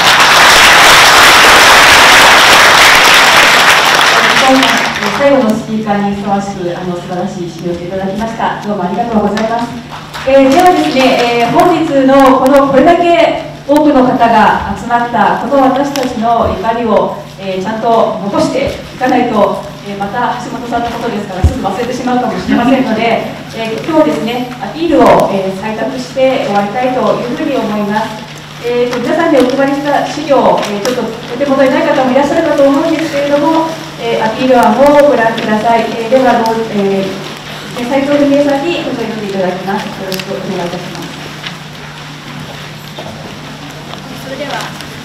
最後のスピーカーにふさわしく素晴らしい指導をいただきました。どうもありがとうございます。ではですね、本日のこれだけ多くの方が集まったこの私たちの怒りを、ちゃんと残していかないとまた橋本さんのことですからすぐ忘れてしまうかもしれませんので、今日ですねアピールを、採択して終わりたいというふうに思います。皆さんにお配りした資料、ちょっとお手元にない方もいらっしゃるかと思うんですけれども、アピール案をご覧ください。では斉藤文枝さんにご読んでいただきます。よろしくお願いいたします。 それでは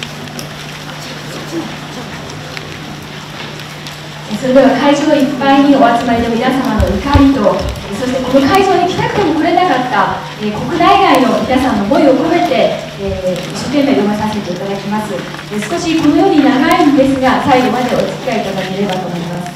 会場いっぱいにお集まりの皆様の怒りと、そしてこの会場に来たくても来れなかった、国内外の皆さんの思いを込めて、一生懸命読まさせていただきます。少しこのように長いんですが、最後までお付き合いいただければと思います。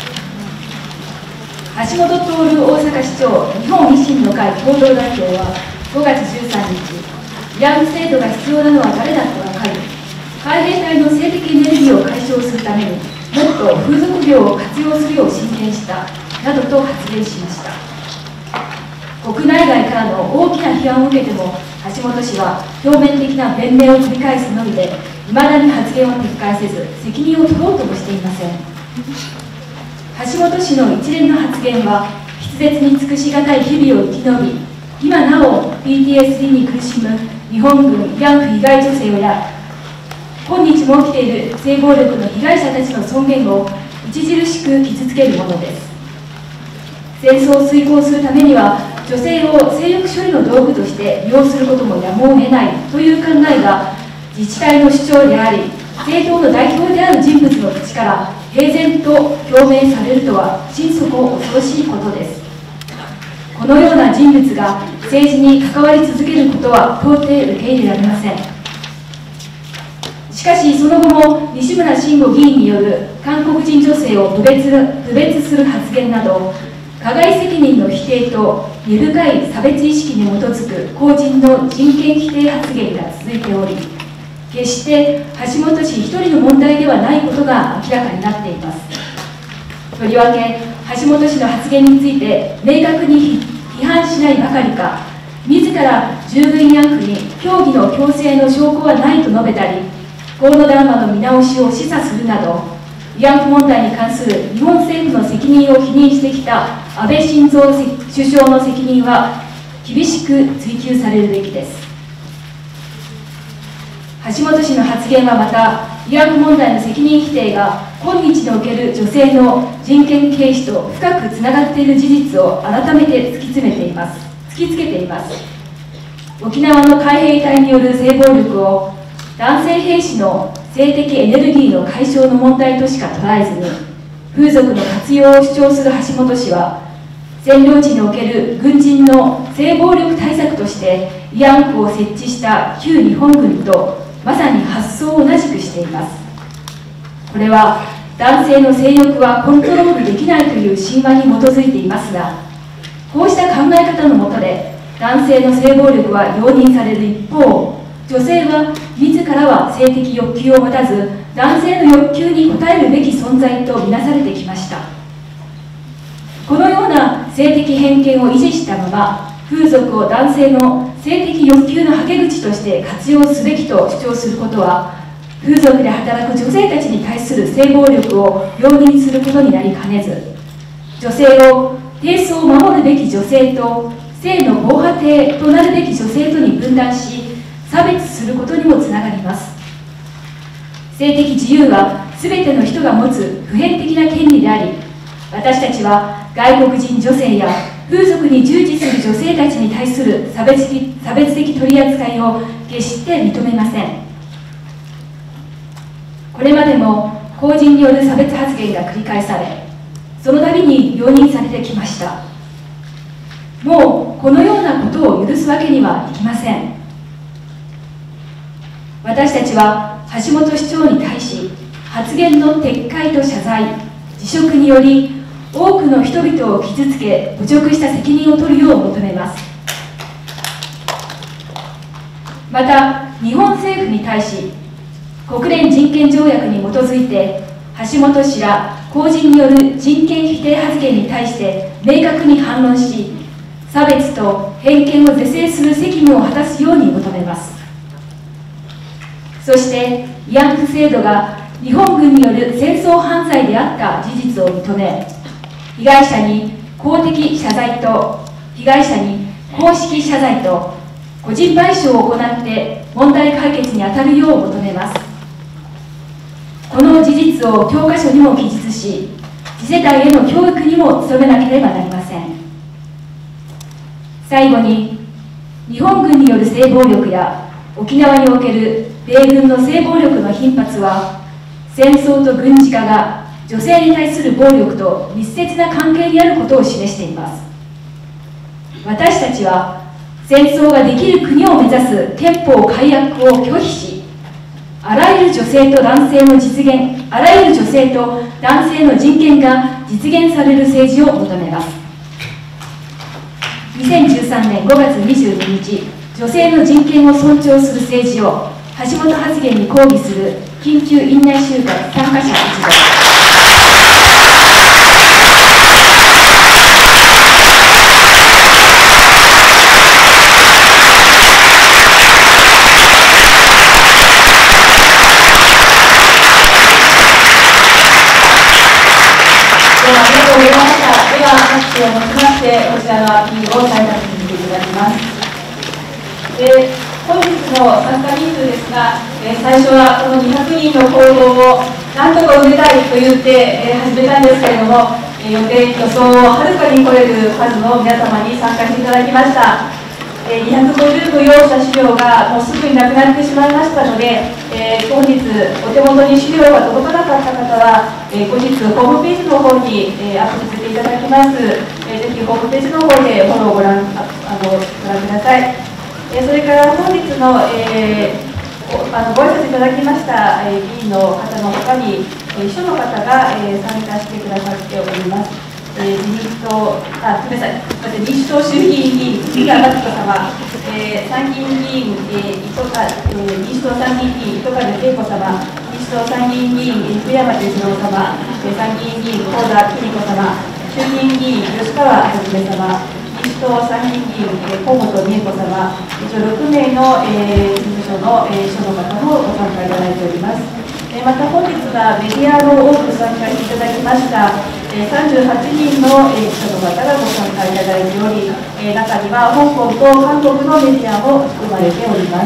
橋本徹大阪市長日本維新の会共同代表は5月13日、慰安婦制度が必要なのは誰だって分かる、海兵隊の性的エネルギーを解消するためにもっと風俗業を活用するよう進言したなどと発言しました。国内外からの大きな批判を受けても橋本氏は表面的な弁明を繰り返すのみでいまだに発言を撤回せず責任を取ろうともしていません。橋本氏の一連の発言は筆舌に尽くしがたい日々を生き延び、今なお PTSD に苦しむ日本軍慰安婦被害女性や今日も起きている性暴力の被害者たちの尊厳を著しく傷つけるものです。戦争を遂行するためには女性を性欲処理の道具として利用することもやむを得ないという考えが自治体の主張であり、政党の代表である人物の口から平然と表明されるとは心底恐ろしいことです。このような人物が政治に関わり続けることは到底受け入れられません。しかしその後も西村慎吾議員による韓国人女性を侮蔑する発言など加害責任の否定と根深い差別意識に基づく公人の人権否定発言が続いており、決して橋本氏一人の問題ではないことが明らかになっています。とりわけ橋本氏の発言について明確に批判しないばかりか、自ら従軍慰安婦に教義の強制の証拠はないと述べたり、河野談話の見直しを示唆するなど、慰安婦問題に関する日本政府の責任を否認してきた安倍晋三首相の責任は厳しく追及されるべきです。橋本氏の発言はまた、慰安婦問題の責任否定が今日における女性の人権軽視と深くつながっている事実を改めて突きつけています。沖縄の海兵隊による性暴力を男性兵士の性的エネルギーの解消の問題としか捉えずに風俗の活用を主張する橋本氏は、占領地における軍人の性暴力対策として慰安婦を設置した旧日本軍とまさに発想を同じくしています。これは男性の性欲はコントロールできないという神話に基づいていますが、こうした考え方のもとで男性の性暴力は容認される一方、女性は自らは性的欲求を持たず男性の欲求に応えるべき存在とみなされてきました。このような性的偏見を維持したまま風俗を男性の性的欲求のはけ口として活用すべきと主張することは、風俗で働く女性たちに対する性暴力を容認することになりかねず、女性を貞操を守るべき女性と性の防波堤となるべき女性とに分断し差別することにもつながります。性的自由は全ての人が持つ普遍的な権利であり、私たちは外国人女性や風俗に従事する女性たちに対する差別的取り扱いを決して認めません。これまでも公人による差別発言が繰り返され、その度に容認されてきました。もうこのようなことを許すわけにはいきません。私たちは橋本市長に対し発言の撤回と謝罪、辞職により多くの人々を傷つけ侮辱した責任を取るよう求めます。また日本政府に対し国連人権条約に基づいて橋本氏ら公人による人権否定発言に対して明確に反論し、差別と偏見を是正する責務を果たすように求めます。そして慰安婦制度が日本軍による戦争犯罪であった事実を認め、被害者に公的謝罪と被害者に公式謝罪と個人賠償を行って問題解決に当たるよう求めます。この事実を教科書にも記述し、次世代への教育にも努めなければなりません。最後に、日本軍による性暴力や沖縄における米軍の性暴力の頻発は、戦争と軍事化が女性に対する暴力と密接な関係にあることを示しています。私たちは戦争ができる国を目指す憲法改悪を拒否し、あらゆる女性と男性の実現、あらゆる女性と男性の人権が実現される政治を求めます。2013年5月22日、女性の人権を尊重する政治を橋本発言に抗議する緊急院内集会参加者一同。 拍手をもちまして、こちらのアピールを採択させていただきます。本日の参加人数ですが、最初はこの200人の行動をなんとか埋めたいと言って、始めたんですけれども、予想をはるかに超える数の皆様に参加していただきました。250部用意した資料がもうすぐになくなってしまいましたので、本日お手元に資料が届かなかった方は、後日ホームページの方に、アップさせていただきます。ぜひホームページの方でフォローをご覧ください。それから本日の、ご挨拶いただきました、議員の方のほかに、秘書の方が、参加してくださっております。民主党衆議院議員、杉川真紀子様、参議院議員、民主党参議院議員、糸数恵子様、民主党参議院議員、福山哲郎様、参議院議員、香田貴美子様、衆議院議員、吉川はじめ様、民主党参議院議員、河本美恵子様、以上6名の、事務所の、秘書の方もご参加いただいております。また本日はメディアも多く参加していただきました。38人の記者の方がご参加いただいており、中には香港と韓国のメディアも含まれております。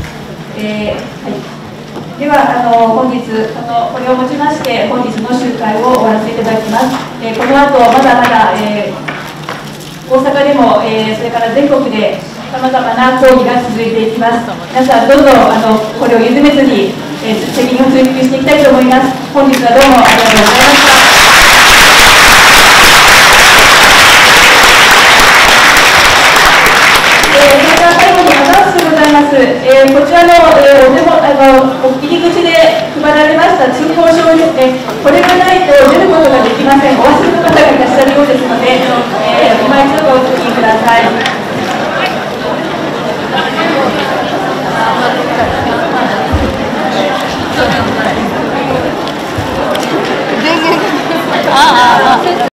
では本日これをもちまして本日の集会を終わらせていただきます。この後まだまだ、大阪でも、それから全国でさまざまな抗議が続いていきます。皆さんどんどんこれを緩めずに、責任を追及していきたいと思います。本日はどうもありがとうございました。こちらの、入り口で配られました通行証ですね、これがないと出ることができません。お忘れの方がいらっしゃるようですので、今一度ご確認ください。